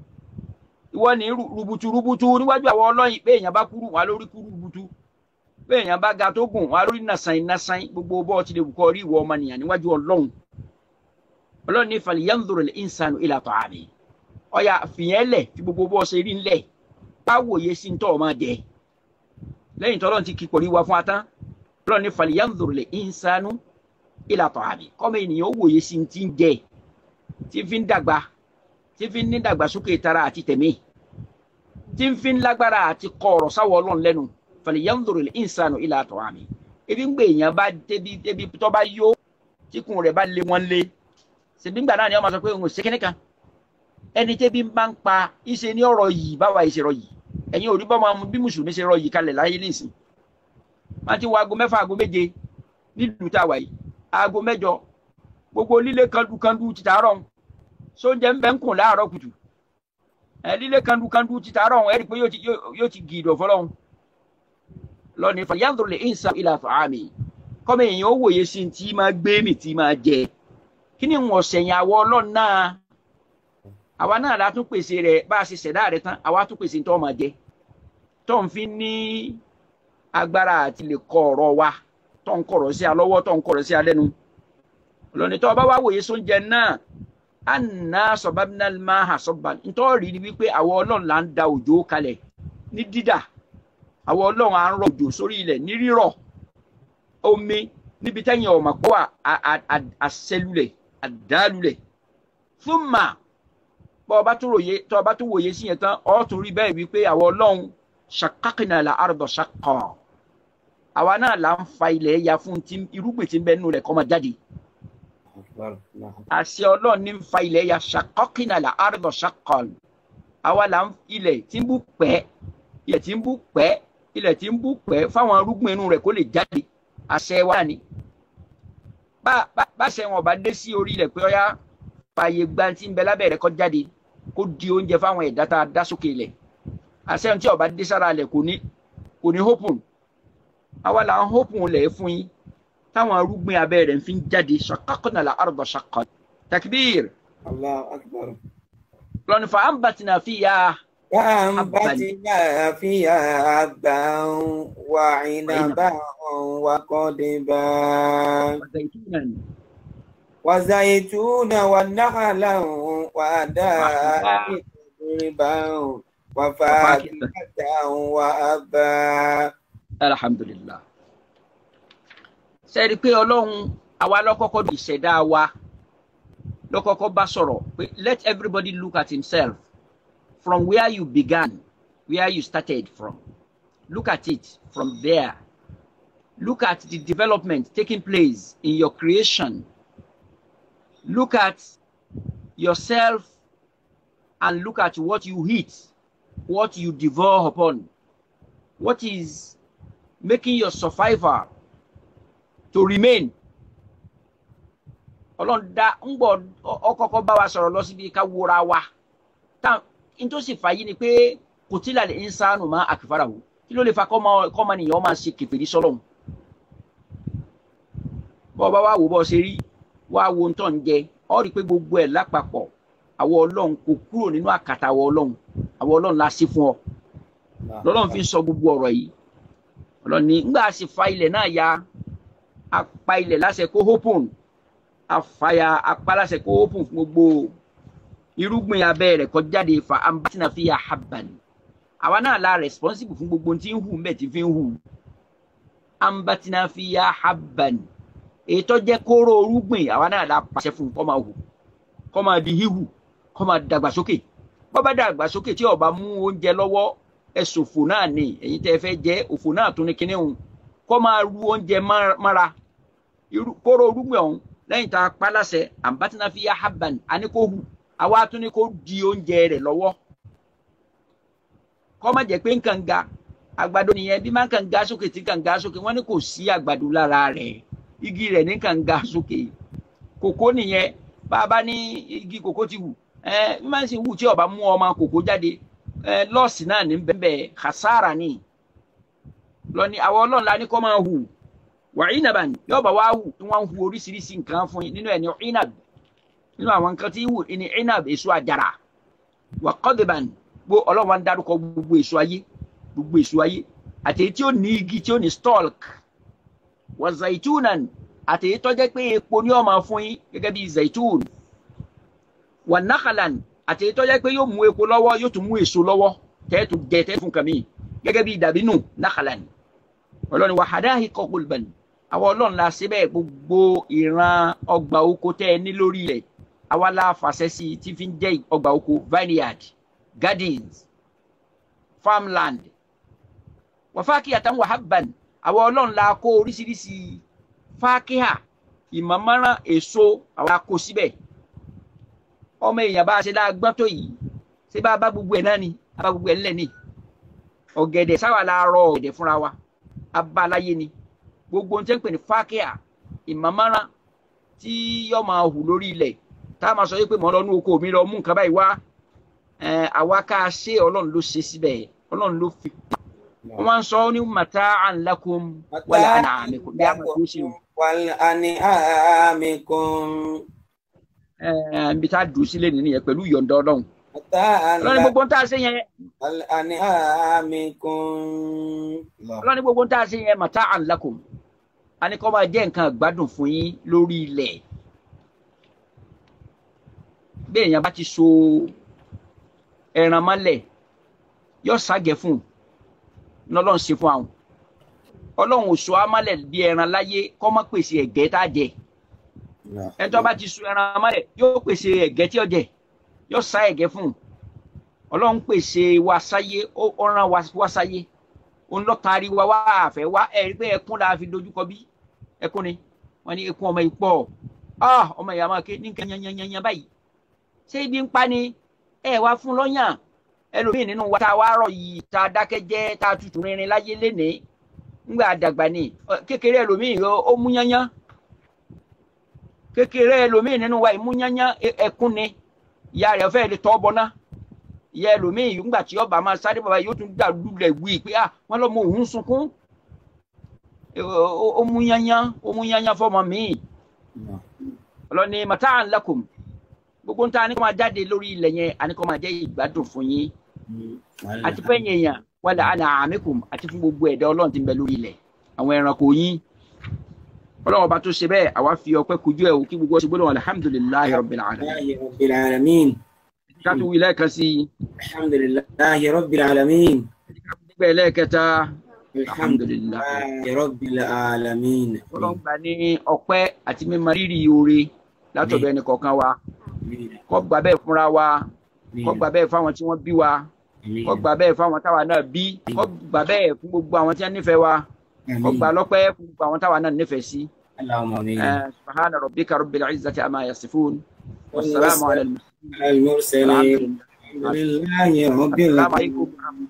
ìwọ ní rúbutu rúbutu níwájú àwọn ọlọ́run yìí pé èèyàn bá kúrú wà lórí kúrú rúbutu bẹ́ẹ̀ yẹn bá ga tó gùn wá lórí nàṣàn nàṣàn gbogbo bọ́ọ̀ ti lè wù kọ́ rí ìwọ ọmọnìyàn níwájú ọlọ́run ọlọ́run ní falyanzur al-insanu ila ta'ami ọ̀yà fìyẹn lẹ̀ fi gbogbo bọ́ọ̀ ṣe rí ńlẹ̀ bá wòye sí ntọ́ ọmọ jẹ lẹ́yìn tọ́lọ́run ti kí pọ̀ ní wa fún atán ọlọ́run ní falyanzur al-insanu ila ta'ami kọ́mọ ènìyàn ó wòye sí ti ń jẹ tí fi ń dàgbà tí fi ń ní dàgbàsókè tara àti tẹ̀mí tí ń fi ń lágbára àti kọ̀ọ̀rọ̀ sáwọ́ ọlọ́run lẹ́nu falyanzur al-insanu ila ta'ami ebi ń gbé èèyàn bá débi débi tó bá yó tíkùn rẹ̀ bá lé wọn lé ṣèbí ńgbà náà ni wọ́n máa sọ pé òun ò ṣe kíní kan ẹni tẹ́bi máa ń pa ìṣe ní ọ̀rọ̀ yìí báwa ìṣe rọ yìí ẹ̀yin ò rí bọ́ máa bí mùsùlùmí ṣe rọ yìí kalẹ̀ láyé nísìn wọ́n ti wọ aago mẹ́fà aago méje nílùú táwa yìí aago mẹ́jọ gbogbo líle kandukandu ti tàárọ̀ sóúnjẹ ń bẹ ń kùn láàárọ̀ kùtù ẹ̀ líle kandukandu ti tàárọ̀ ẹ̀ rí pé yóò ti gìdọ̀ fọlọ́hún lọ́ni falyanzur al-insanu ila ta'ami kọ́mọ èèyàn ó wòye sí ti máa gbé mi ti máa jẹ kí ni wọ́n sẹ̀yìn àwọ̀ ọlọ́run náà àwa náà la tún pèsè rẹ̀ bá a ṣe ṣẹ̀dá rẹ̀ tán àwa tún pèsè tó máa jẹ tó ń fi ní agbára àti lè kọ ọ̀rọ̀ wa tó ń kọ̀rọ̀ sí alọ́wọ́ tó ń kọ̀rọ̀ sí alẹ́nu lọ́ni tó bá wá wòye sóúnjẹ náà anna sababna al-ma'a sabban nítorí ni wípé àwọ̀ ọlọ́run là ń da òjò kalẹ̀ ní dídà àwọ̀ ọlọ́run à ń rọ̀ òjò sórí ilẹ̀ ní rírọ̀ omi níbi tẹ́yìn ọ̀mà pọ̀ àṣẹlulẹ̀ àdálulẹ̀ fún mà bọ́ ọba tó wòye tó ọba tó wòye sí yẹn tán ọ́ tún rí bẹ́ẹ̀ wípé àwọ̀ ọlọ́run shaqqaqna al-arda shaqqa àwa náà là ń fa ilẹ̀ ya fún tí irúgbìn tí ń bẹ nínú rẹ̀ kó máa jáde àṣẹ ọlọ́run ní ń fa ilẹ̀ ya shaqqaqna al-arda shaqqa àwa là ń ilẹ̀ tí ń bú pẹ́ ilẹ̀ tí ń bú pẹ́ ilẹ̀ tí ń bú pẹ́ fáwọn arúgbìn inú rẹ̀ kó lè jáde àṣẹ wa ni bá bá ṣe wọn bá dé sí orí ilẹ̀ pé ọyá fààyè gba tí ń bẹ lábẹ́ rẹ̀ kó jáde kó di oúnjẹ fáwọn ẹ̀dá tá a dá sókè ilẹ̀ àṣẹ tí ọba dé sára ilẹ̀ kò ní kò ní hópùn àwa là ń hópùn lẹ̀ fún yín táwọn arúgbìn abẹ́ rẹ̀ ń fi jáde shaqqaqna al-arda shaqqan takbir Allahu akbar lọ́nà fa ambatina fiya. وأنبتنا فيها حبا وعنبا وقضبا وزيتونا وزيتونا ونخلا وحدائق وفاكهة وأبا. الحمد لله. sẹ́ẹ̀rí pé ọlọ́run àwa lọ́kọ́kọ́ di ìṣẹ̀dá wa lọ́kọ́kọ́ bá sọ̀rọ̀ pé let everybody look at himself. From where you began, where you started from. Look at it from there. Look at the development taking place in your creation. Look at yourself and look at what you eat, what you devour upon, what is making your survival to remain. Ọlọ́run dá ń gbọ́ ọkọ̀ọ̀kọ̀ bá wa sọ̀rọ̀ lọ síbi ká wúra wa. Into sì fàyí ni pé kò tí lálẹ́ ìsánù máa àkìfàrà wò kí ló lè fa kọ́mọ nìyẹn máa ṣe kèfèrí sọ́lọ́hun bọ́ bá wá wò bọ́ ṣe rí wá wo ń tọ́ ń jẹ ọ́ rí pé gbogbo ẹ̀ lápapọ̀ àwọ̀ ọlọ́run kò kúrò nínú àkàtà àwọ̀ ọlọ́run àwọ̀ ọlọ́run la sí fún ọ lọ́lọ́run fi ń sọ gbogbo ọ̀rọ̀ yìí ọlọ́run ní ńgbà sì fa ilẹ̀ náà ya apá ilẹ̀ láṣẹ kó hópùn àfàyà apá láṣẹ kó hópùn fún gbogbo irúgbìn abẹ́ rẹ̀ kó jáde fa ambatina fiya habban àwa náà la responsible fún gbogbo tí ń hù mbẹ́ tí fi ń hù ambatina fiya habban ètò jẹ́ kóró irúgbìn àwa náà la pàṣẹ fún kó máa hù kó máa di híhù kó máa dàgbàsókè bó bá dàgbàsókè tí ó bá mú oúnjẹ lọ́wọ́ ẹ ṣòfò náà ni ẹ̀yin tẹ́ fẹ́ jẹ òfò náà tún ní kinní hùn kó máa ru oúnjẹ mára kóró irúgbìn ọ̀hún lẹ́yìn tá a pa láṣẹ ambatina fiya habban àní kó hù àwa tún ní kó di oúnjẹ rẹ̀ lọ́wọ́ kó má jẹ́ pé nǹkan ga àgbàdo nìyẹn bí má nǹkan ga sókè tí nǹkan ga sókè wọ́n ní kò sí àgbàdo lára rẹ̀ igi rẹ̀ ní nǹkan ga sókè kòkó nìyẹn bá a bá ní igi kòkó ti wù ẹ bí má sì wù tí ó bá mú ọmọ kòkó jáde ẹ lọ́ọ̀sì náà ní bẹ́ẹ̀ hasara ni lọ́ni àwọn ọlọ́run la ní kó máa hù wà ìnàbàn yóò bá wá hù tí wọ́n ń hu oríṣiríṣi nǹkan fún yín nínú ẹ̀ ní ìnàb nínú àwọn nǹkan tí hù ní ìnàb èso àjàrà wà qadban gbó ọlọ́run wa ń dárúkọ gbogbo èso ayé gbogbo èso ayé àti èyí tí ó ní igi tí ó ní stalk wa zaitunan àti èyí tó jẹ́ pé epo ni ó máa fún yín gẹ́gẹ́ bí zaitun wa nakhalan àti èyí tó jẹ́ pé yóò mú epo lọ́wọ́ yóò tún mú èso lọ́wọ́ tẹ́ẹ̀tù jẹ tẹ́ẹ̀tù fún kàmí gẹ́gẹ́ bí dàbínù nakhalan ọlọ́ni wa hadahiqa gulban àwọn ọlọ́run la ṣe bẹ́ẹ̀ gbogbo ìran ọgbà oko tẹ́ ẹ ní lórí ilẹ̀ àwa la fàṣẹ sí tí fi ń jẹ́ ọgbà oko vineyard gardens farmland wa fakihatan wa habban àwọn ọlọ́run la kó oríṣiríṣi fákíhà ìmọ̀mọ́ràn èso àwọn akó síbẹ̀ ọmọ èèyàn bá ṣe dáa tó yìí ṣé bá bá gbogbo ẹ̀ náà ni bá gbogbo ẹ̀ ńlẹ̀ ni ọ̀gẹ̀dẹ̀ sáwà la rọ ọ̀gẹ̀dẹ̀ fúnra wa abáláyé ni gbogbo ohun tí ń pè ní fákíà ìmọ̀mọ́ràn tí yóò máa hù lórí ilẹ̀ tá a máa sọ pé mọ́ lọ nú oko mi lọ mú nǹkan báyìí wá àwa ká ṣe ọlọ́run ló ṣe síbẹ̀ ọlọ́run ló fi wọ́n máa ń sọ ní mata'an lakum wa li an'amikum bí a máa tó ṣe o. wal an'amikum. ibi tá a dùn sílẹ̀ nìyẹn pẹ̀lú ìyọ̀ǹda ọlọ́run. ọlọ́run ní gbogbo ń tá a ṣe yẹn. wal an'amikum. ọlọ́run ní gbogbo ń tá a ṣe yẹn mata'an lakum. a ní kó máa jẹ́ nǹkan gbádùn fún yín lórí ilẹ̀. bí èèyàn bá ti so ẹran mọ́lẹ̀ yóò ságẹ̀ fún un lọ́lọ́run ṣe fún àwọn ọlọ́run ò so amálẹ̀ bí ẹran láyé kó má pèsè ẹ̀gẹ́ tá a jẹ ẹni tó bá ti so ẹran amálẹ̀ yóò pèsè ẹ̀gẹ́ tí ó jẹ yóò sá ẹ̀gẹ́ fún un ọlọ́run pèsè wa sáyé ó rán wa sáyé òun lọ́ taari wa wá àfẹ́ wá ẹ̀rí pé ẹkún la fi dojúkọ bí ẹkún ni wọ́n ní ẹkún ọmọ yìí pọ̀ ọmọ ìyá máa ké ní nǹkan yanyanyan báyìí ṣé ibi ń pa ni ẹ wá fún lọ́yàn ẹlòmíì nínú wa tá a wá rọ̀ yìí tá a dákẹ́ jẹ́ tá a tutù rinrin láyé lénìí ńgbà àdàgbà ni kékeré ẹlòmíì ó mú yányán kékeré ẹlòmíì nínú wa ìmú yányán ẹkún ni ìyá rẹ̀ fẹ́ lè tọ́ bọ́ná ìyá ẹlòmíì ńgbà tí ọba máa sáré bàbá yóò tún dà lulẹ̀ wí pé à wọ́n lọ́ mọ òun sunkún ó mú yányán ó mú yányán fọmọ míì ọlọ́ni mata'an lakum gbogbo nta ni kò máa jáde lórí ilẹ̀ yẹn àní kò máa jẹ́ ìgbádùn fún yín àti fẹ́yìn èèyàn wala an'amikum àti fún gbogbo ẹ̀dá ọlọ́run tí ń bẹ lórí ilẹ̀ àwọn ẹranko yín ọlọ́run ọba tó ṣe bẹ́ẹ̀ àwa fi ọpẹ́ kojú ẹ̀ wò kí gbogbo ọṣẹ gbọ́dọ̀ alhamdulillahi rabbil alamin ká tún wí lẹ́ẹ̀kan sí i alhamdulillahi rabbil alamin nígbà ẹlẹ́ẹ̀kẹta alhamdulillahi rabbil alamin ọlọ́run gbà ní ọpẹ́ àti mímọ rírì oore látọ̀dọ̀ ẹnì kọ̀ọ̀kan wa kó gbà bẹ́ẹ̀ fúnra wa kó gbà bẹ́ẹ̀ fáwọn tí wọ́n bí wa kó gbà bẹ́ẹ̀ fáwọn táwa náà bí kó gbà bẹ́ẹ̀ fún gbogbo àwọn tí wọ́n nífẹ̀ẹ́ wa kó gbà lọ́pẹ́ fún gbogbo àwọn táwa náà nífẹ̀ẹ́ sí. subhana rabbika rabbil izzati amma yasifun wassalamu ala al-mursalin alhamdulillahi rabbil alamin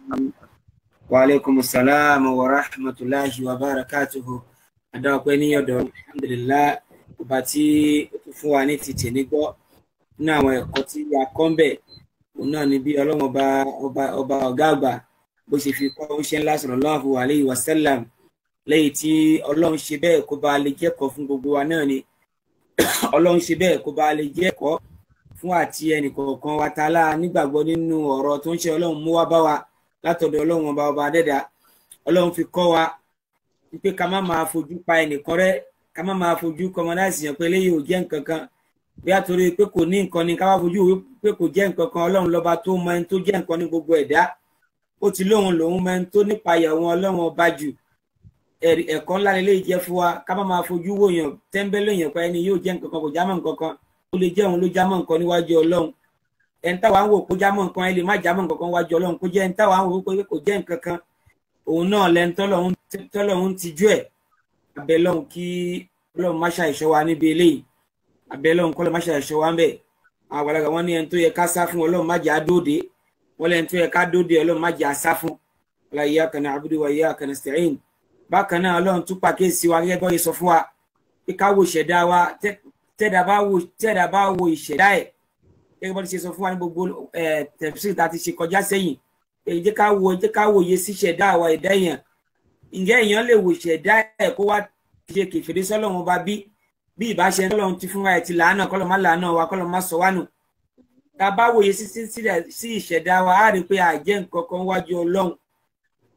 wa alaykum assalam wa rahmatullahi wa barakatuhu adọ́pẹ́ ní ọ̀dọ̀ alhamdulillah ọba tí ó tún fún wa ní ti tèmi gbọ́ nínú àwọn ẹ̀kọ́ tí a kọ́ ń bẹ̀ òun náà ni bí ọlọ́run ọba ọba ọba ọ̀gá àgbà bó ṣe fi kọ́ oúnjẹ ńlá sallallahu alayhi wa sallam lẹ́yìn tí ọlọ́run ṣe bẹ́ẹ̀ kó bá lè jẹ́kọ̀ọ́ fún gbogbo wa náà ni ọlọ́run ṣe bẹ́ẹ̀ kó bá lè jẹ́kọ̀ọ́ fún àti ẹnìkọ̀ọ̀kan wa tààlà nígbàgbọ́ nínú ọ̀rọ̀ tó ń ṣe ọlọ́run mú wá bá wa látọ̀dọ̀ ọlọ́run ọba ọba adẹ́dà ọlọ́run fi kọ́ wa wípé ká má máa fojú pa ẹnìkan rẹ́ ká má máa fojú kọmọdáìsì yàn pé eléyìí ò jẹ́ nǹkan kan bí a torí pé kò ní nǹkan ni ká wá fojú pé kò jẹ́ nǹkan kan ọlọ́run lọ́ba tó mọ ẹni tó jẹ́ nǹkan ní gbogbo ẹ̀dá ó ti lóhun lòun mọ ẹni tó nípa ìyàwó ọlọ́run ọba jù ẹ̀kọ́ ńlá lélẹ́yìí jẹ́ fún wa ká má máa fojú wò yàn tẹ́ńbẹ́lẹ́ yàn pé ẹni yóò jẹ́ nǹkan kan kò jámọ́ nǹkan kan ó lè jẹ́ òun ló jámọ́ nǹkan níwájú ọlọ́run ẹni táwa ń wò kó jámọ́ nǹkan ẹ lè má jámọ́ nǹkan kan níwájú ọlọ́run kó jẹ́ ẹni táwa ń wò pé kò jẹ́ nǹkan kan òun náà lẹ́ni tọ́lọ́run ti jú ẹ̀ abẹ́lọ́run kí ọlọ́run má ṣàìṣọ́ wa níbi eléyìí abẹ́lọ́run kọ́lọ́ má ṣàìṣọ́ wa ń bẹ̀ àwọn àgbàlagbà wọn ní ẹni tó yẹ ká sá fún ọlọ́run má jẹ́ àdóde wọn lẹ́ni tó yẹ ká dóde ọlọ́run má jẹ́ àsá fún la iyyaka na'budu wa iyyaka nasta'in bákan náà ọlọ́run tún pàkíyèsí wa gẹ́gẹ́ bọ́ yẹ sọ fún wa pé ká wo ìṣẹ̀dá wa tẹ́ẹ̀dá bá wo tẹ́ẹ̀dá bá wo ìṣẹ̀dá ẹ̀ gẹ́gẹ́ bọ́ ti ṣe sọ fún wa ní gbogbo tẹ̀síìrì tá a ti ṣe kọjá sẹ́yìn èyí jẹ́ ká wo jẹ́ ká wòye sí ìṣẹ̀dá àwa ẹ̀dá èèyàn ǹjẹ́ èèyàn lè wo ìṣẹ̀dá ẹ̀ kó wá ṣe kèfèrè sọ́lọ́run bá bí bí ìbáṣẹ ọlọ́run ti fún wa ẹ̀ ti làánà kọ́lọ́ má làánà wa kọ́lọ́ má sọ wá nù tá a bá wòye sí ìṣẹ̀dá wa á rí i pé àjẹ́ nǹkan kan wájú ọlọ́run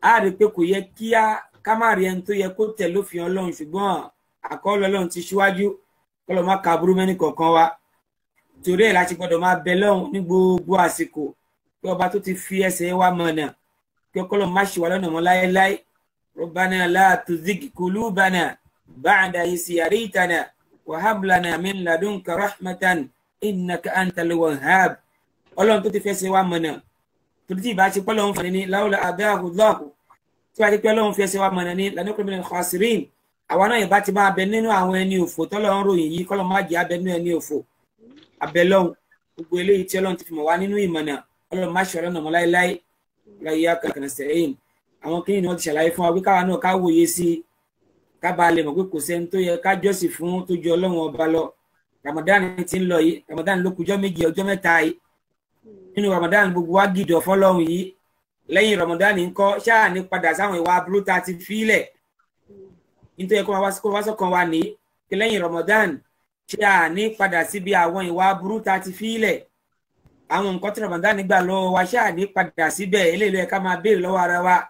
a rí pé kò yẹ kí a ká má rí ẹni tó yẹ kó tẹ̀ lófin Ọlọ́run ṣùgbọ́n àkọọ́lẹ̀ Ọlọ́run ti ṣíwájú kọ́lọ́ má ka burú mẹ́ni kọ̀ọ̀kan wa torí ẹ̀ láti gbọ́dọ̀ máa bẹ lọ́hùn ní gbogbo àsìkò pé ọba tó ti fi ẹsẹ̀ wa mọ̀nà pé kọ́lọ́ má ṣì wá lọ́nà mọ́ láéláé Rabbana la tuzigh qulubana ba'da idh hadaytana wa hab lana min ladunka rahmatan innaka antal wahhab. Ọlọ́run tó ti fẹsẹ̀ wa mọ̀nà torí tí ìbá ti pẹ́ lọ́hùn fún ni láwùlà àdáhùn lọ́ọ̀kù tí wàá ti pẹ́ lọ́hùn fẹsẹ̀ wa mọ̀nà ní lanakuna minal khasirin. Àwa náà ìbá ti máa bẹ nínú àwọn ẹni òfò tọ́lọ́run ròyìn yìí kọ́lọ́ má jẹ́ abẹ nínú ẹni òfò abẹ́lọ́hùn gbogbo eléyìí tí Ọlọ́run ti fi mọ̀ wá nínú ìmọ̀nà Ọlọ́run má ṣe ọlọ́nà mọ́ láéláé láyé akẹ́kọ̀ọ́ sẹ́yìn. Àwọn kí ni wọ́n ti ṣàlàyé fún wa pé káwa náà ká wòye sí ká bá lè mọ̀ pé kò sẹ́ni tó yẹ ká jọ́sìn fún tó ju Ọlọ́run ọba lọ. Ramadan ti ń lọ yìí, Ramadan ló kùjọ́ méjì ọjọ́ mẹ́ta yìí. Nínú Ramadan gbogbo wa gìdọ̀ fọ́lọ́run yìí. Lẹ́yìn Ramadan ńkọ́ ṣáà ní padà sáwọn ìwà aburú tá a ti fílẹ̀. Nítorí kó wá sọ́kàn wa ní pé lẹ́yìn Ramadan ṣáà ní padà síbi àwọn ìwà aburú tá a ti fílẹ̀. Àwọn nǹkan tí Ramadan gbà lọ́wọ́ wa ṣáà ní padà síbẹ̀ eléyìí ló yẹ ká máa béèrè lọ́wọ́ ara wa.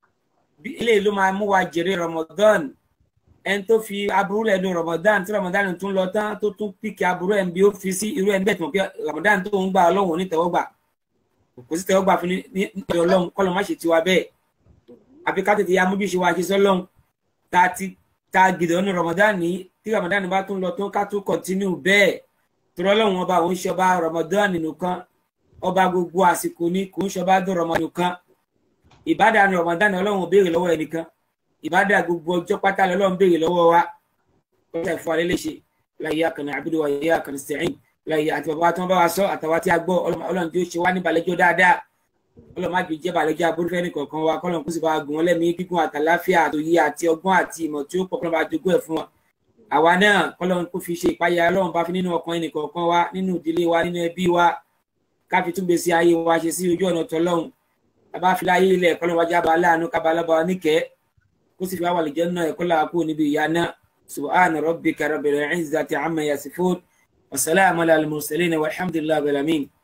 Eléyìí ló máa mú wa jèrè Ramadan. Ẹni tó fi aburú lẹ́nu Ramadan tí Ramadan tún lọ tán tó tún pìkì aburú ẹ̀ ń bí ó fi sí irú ẹni bẹ́ẹ̀ tí mo pé Ramadan tó ń gbà Ọlọ́run onítẹ̀wọ́gbà kò sí tẹ̀wọ́gbà fún ní ìpè Ọlọ́run kọ́lọ́ má ṣe tiwa bẹ́ẹ̀ àfi ká tètè ya mójú ṣe wa ṣe sọ́lọ́run tá a ti tá a gìdọ̀ ní Ramadan ní tí Ramadan bá tún lọ tán ká tún kọ̀ntínú bẹ́ẹ̀ torí Ọlọ́run ọba òun ṣọba Ramadan nìkan ọba gbogbo àsìkò ní kò ń ṣọba dún Ramadan nìkan ìbádà ní Ramadan Ọlọ́run ò béèrè lọ́wọ́ ẹnìkan ìbádà gbogbo ọjọ́ pátá lọ́lọ́run béèrè lọ́wọ́ wa kọ́ńtà ìfọ́ alẹ́ léṣe láyé akànnì àbúrò wa yẹ akànnì sẹ́yìn láyé àti bàbá tí wọ́n bá wa sọ àtàwọn tí a gbọ́ Ọlọ́run tí ó ṣe wá ní balẹ̀jọ́ dáadáa Ọlọ́run má jẹ́ balẹ̀jọ́ aburú fẹ́ni kọ̀ọ̀kan wa kọ́lọ́run kó sì bá gùn wọ́n lẹ́mìí gígùn àtàláfíà àtòyé àti ọgbọ́n àti ìmọ̀ tí ó pọ̀ kọ́lọ́run bá jogún ẹ̀ fún wa àwa náà kọ́lọ́run kó fi ṣe ìpayà Ọlọ́run bá fi nínú ọkàn ẹnì kọ̀ọ̀kan wa nínú ìdílé wa nínú ẹbí wa ká fi tún gbèsè ayé wa ṣe sí ojú ọ̀nà tọ́lọ́run bàbá fi láyé ilẹ̀ kọ́lọ́run wájú abá aláàánú kábàlábà níkẹ́ kó sì fi wá wà lìjẹ́ náà ẹ̀kọ́ làákú níbi ìyá náà subhana rabbika rabbil izzati amma yasifun wa salamun alal mursalin walhamdulillahi rabbil alamin.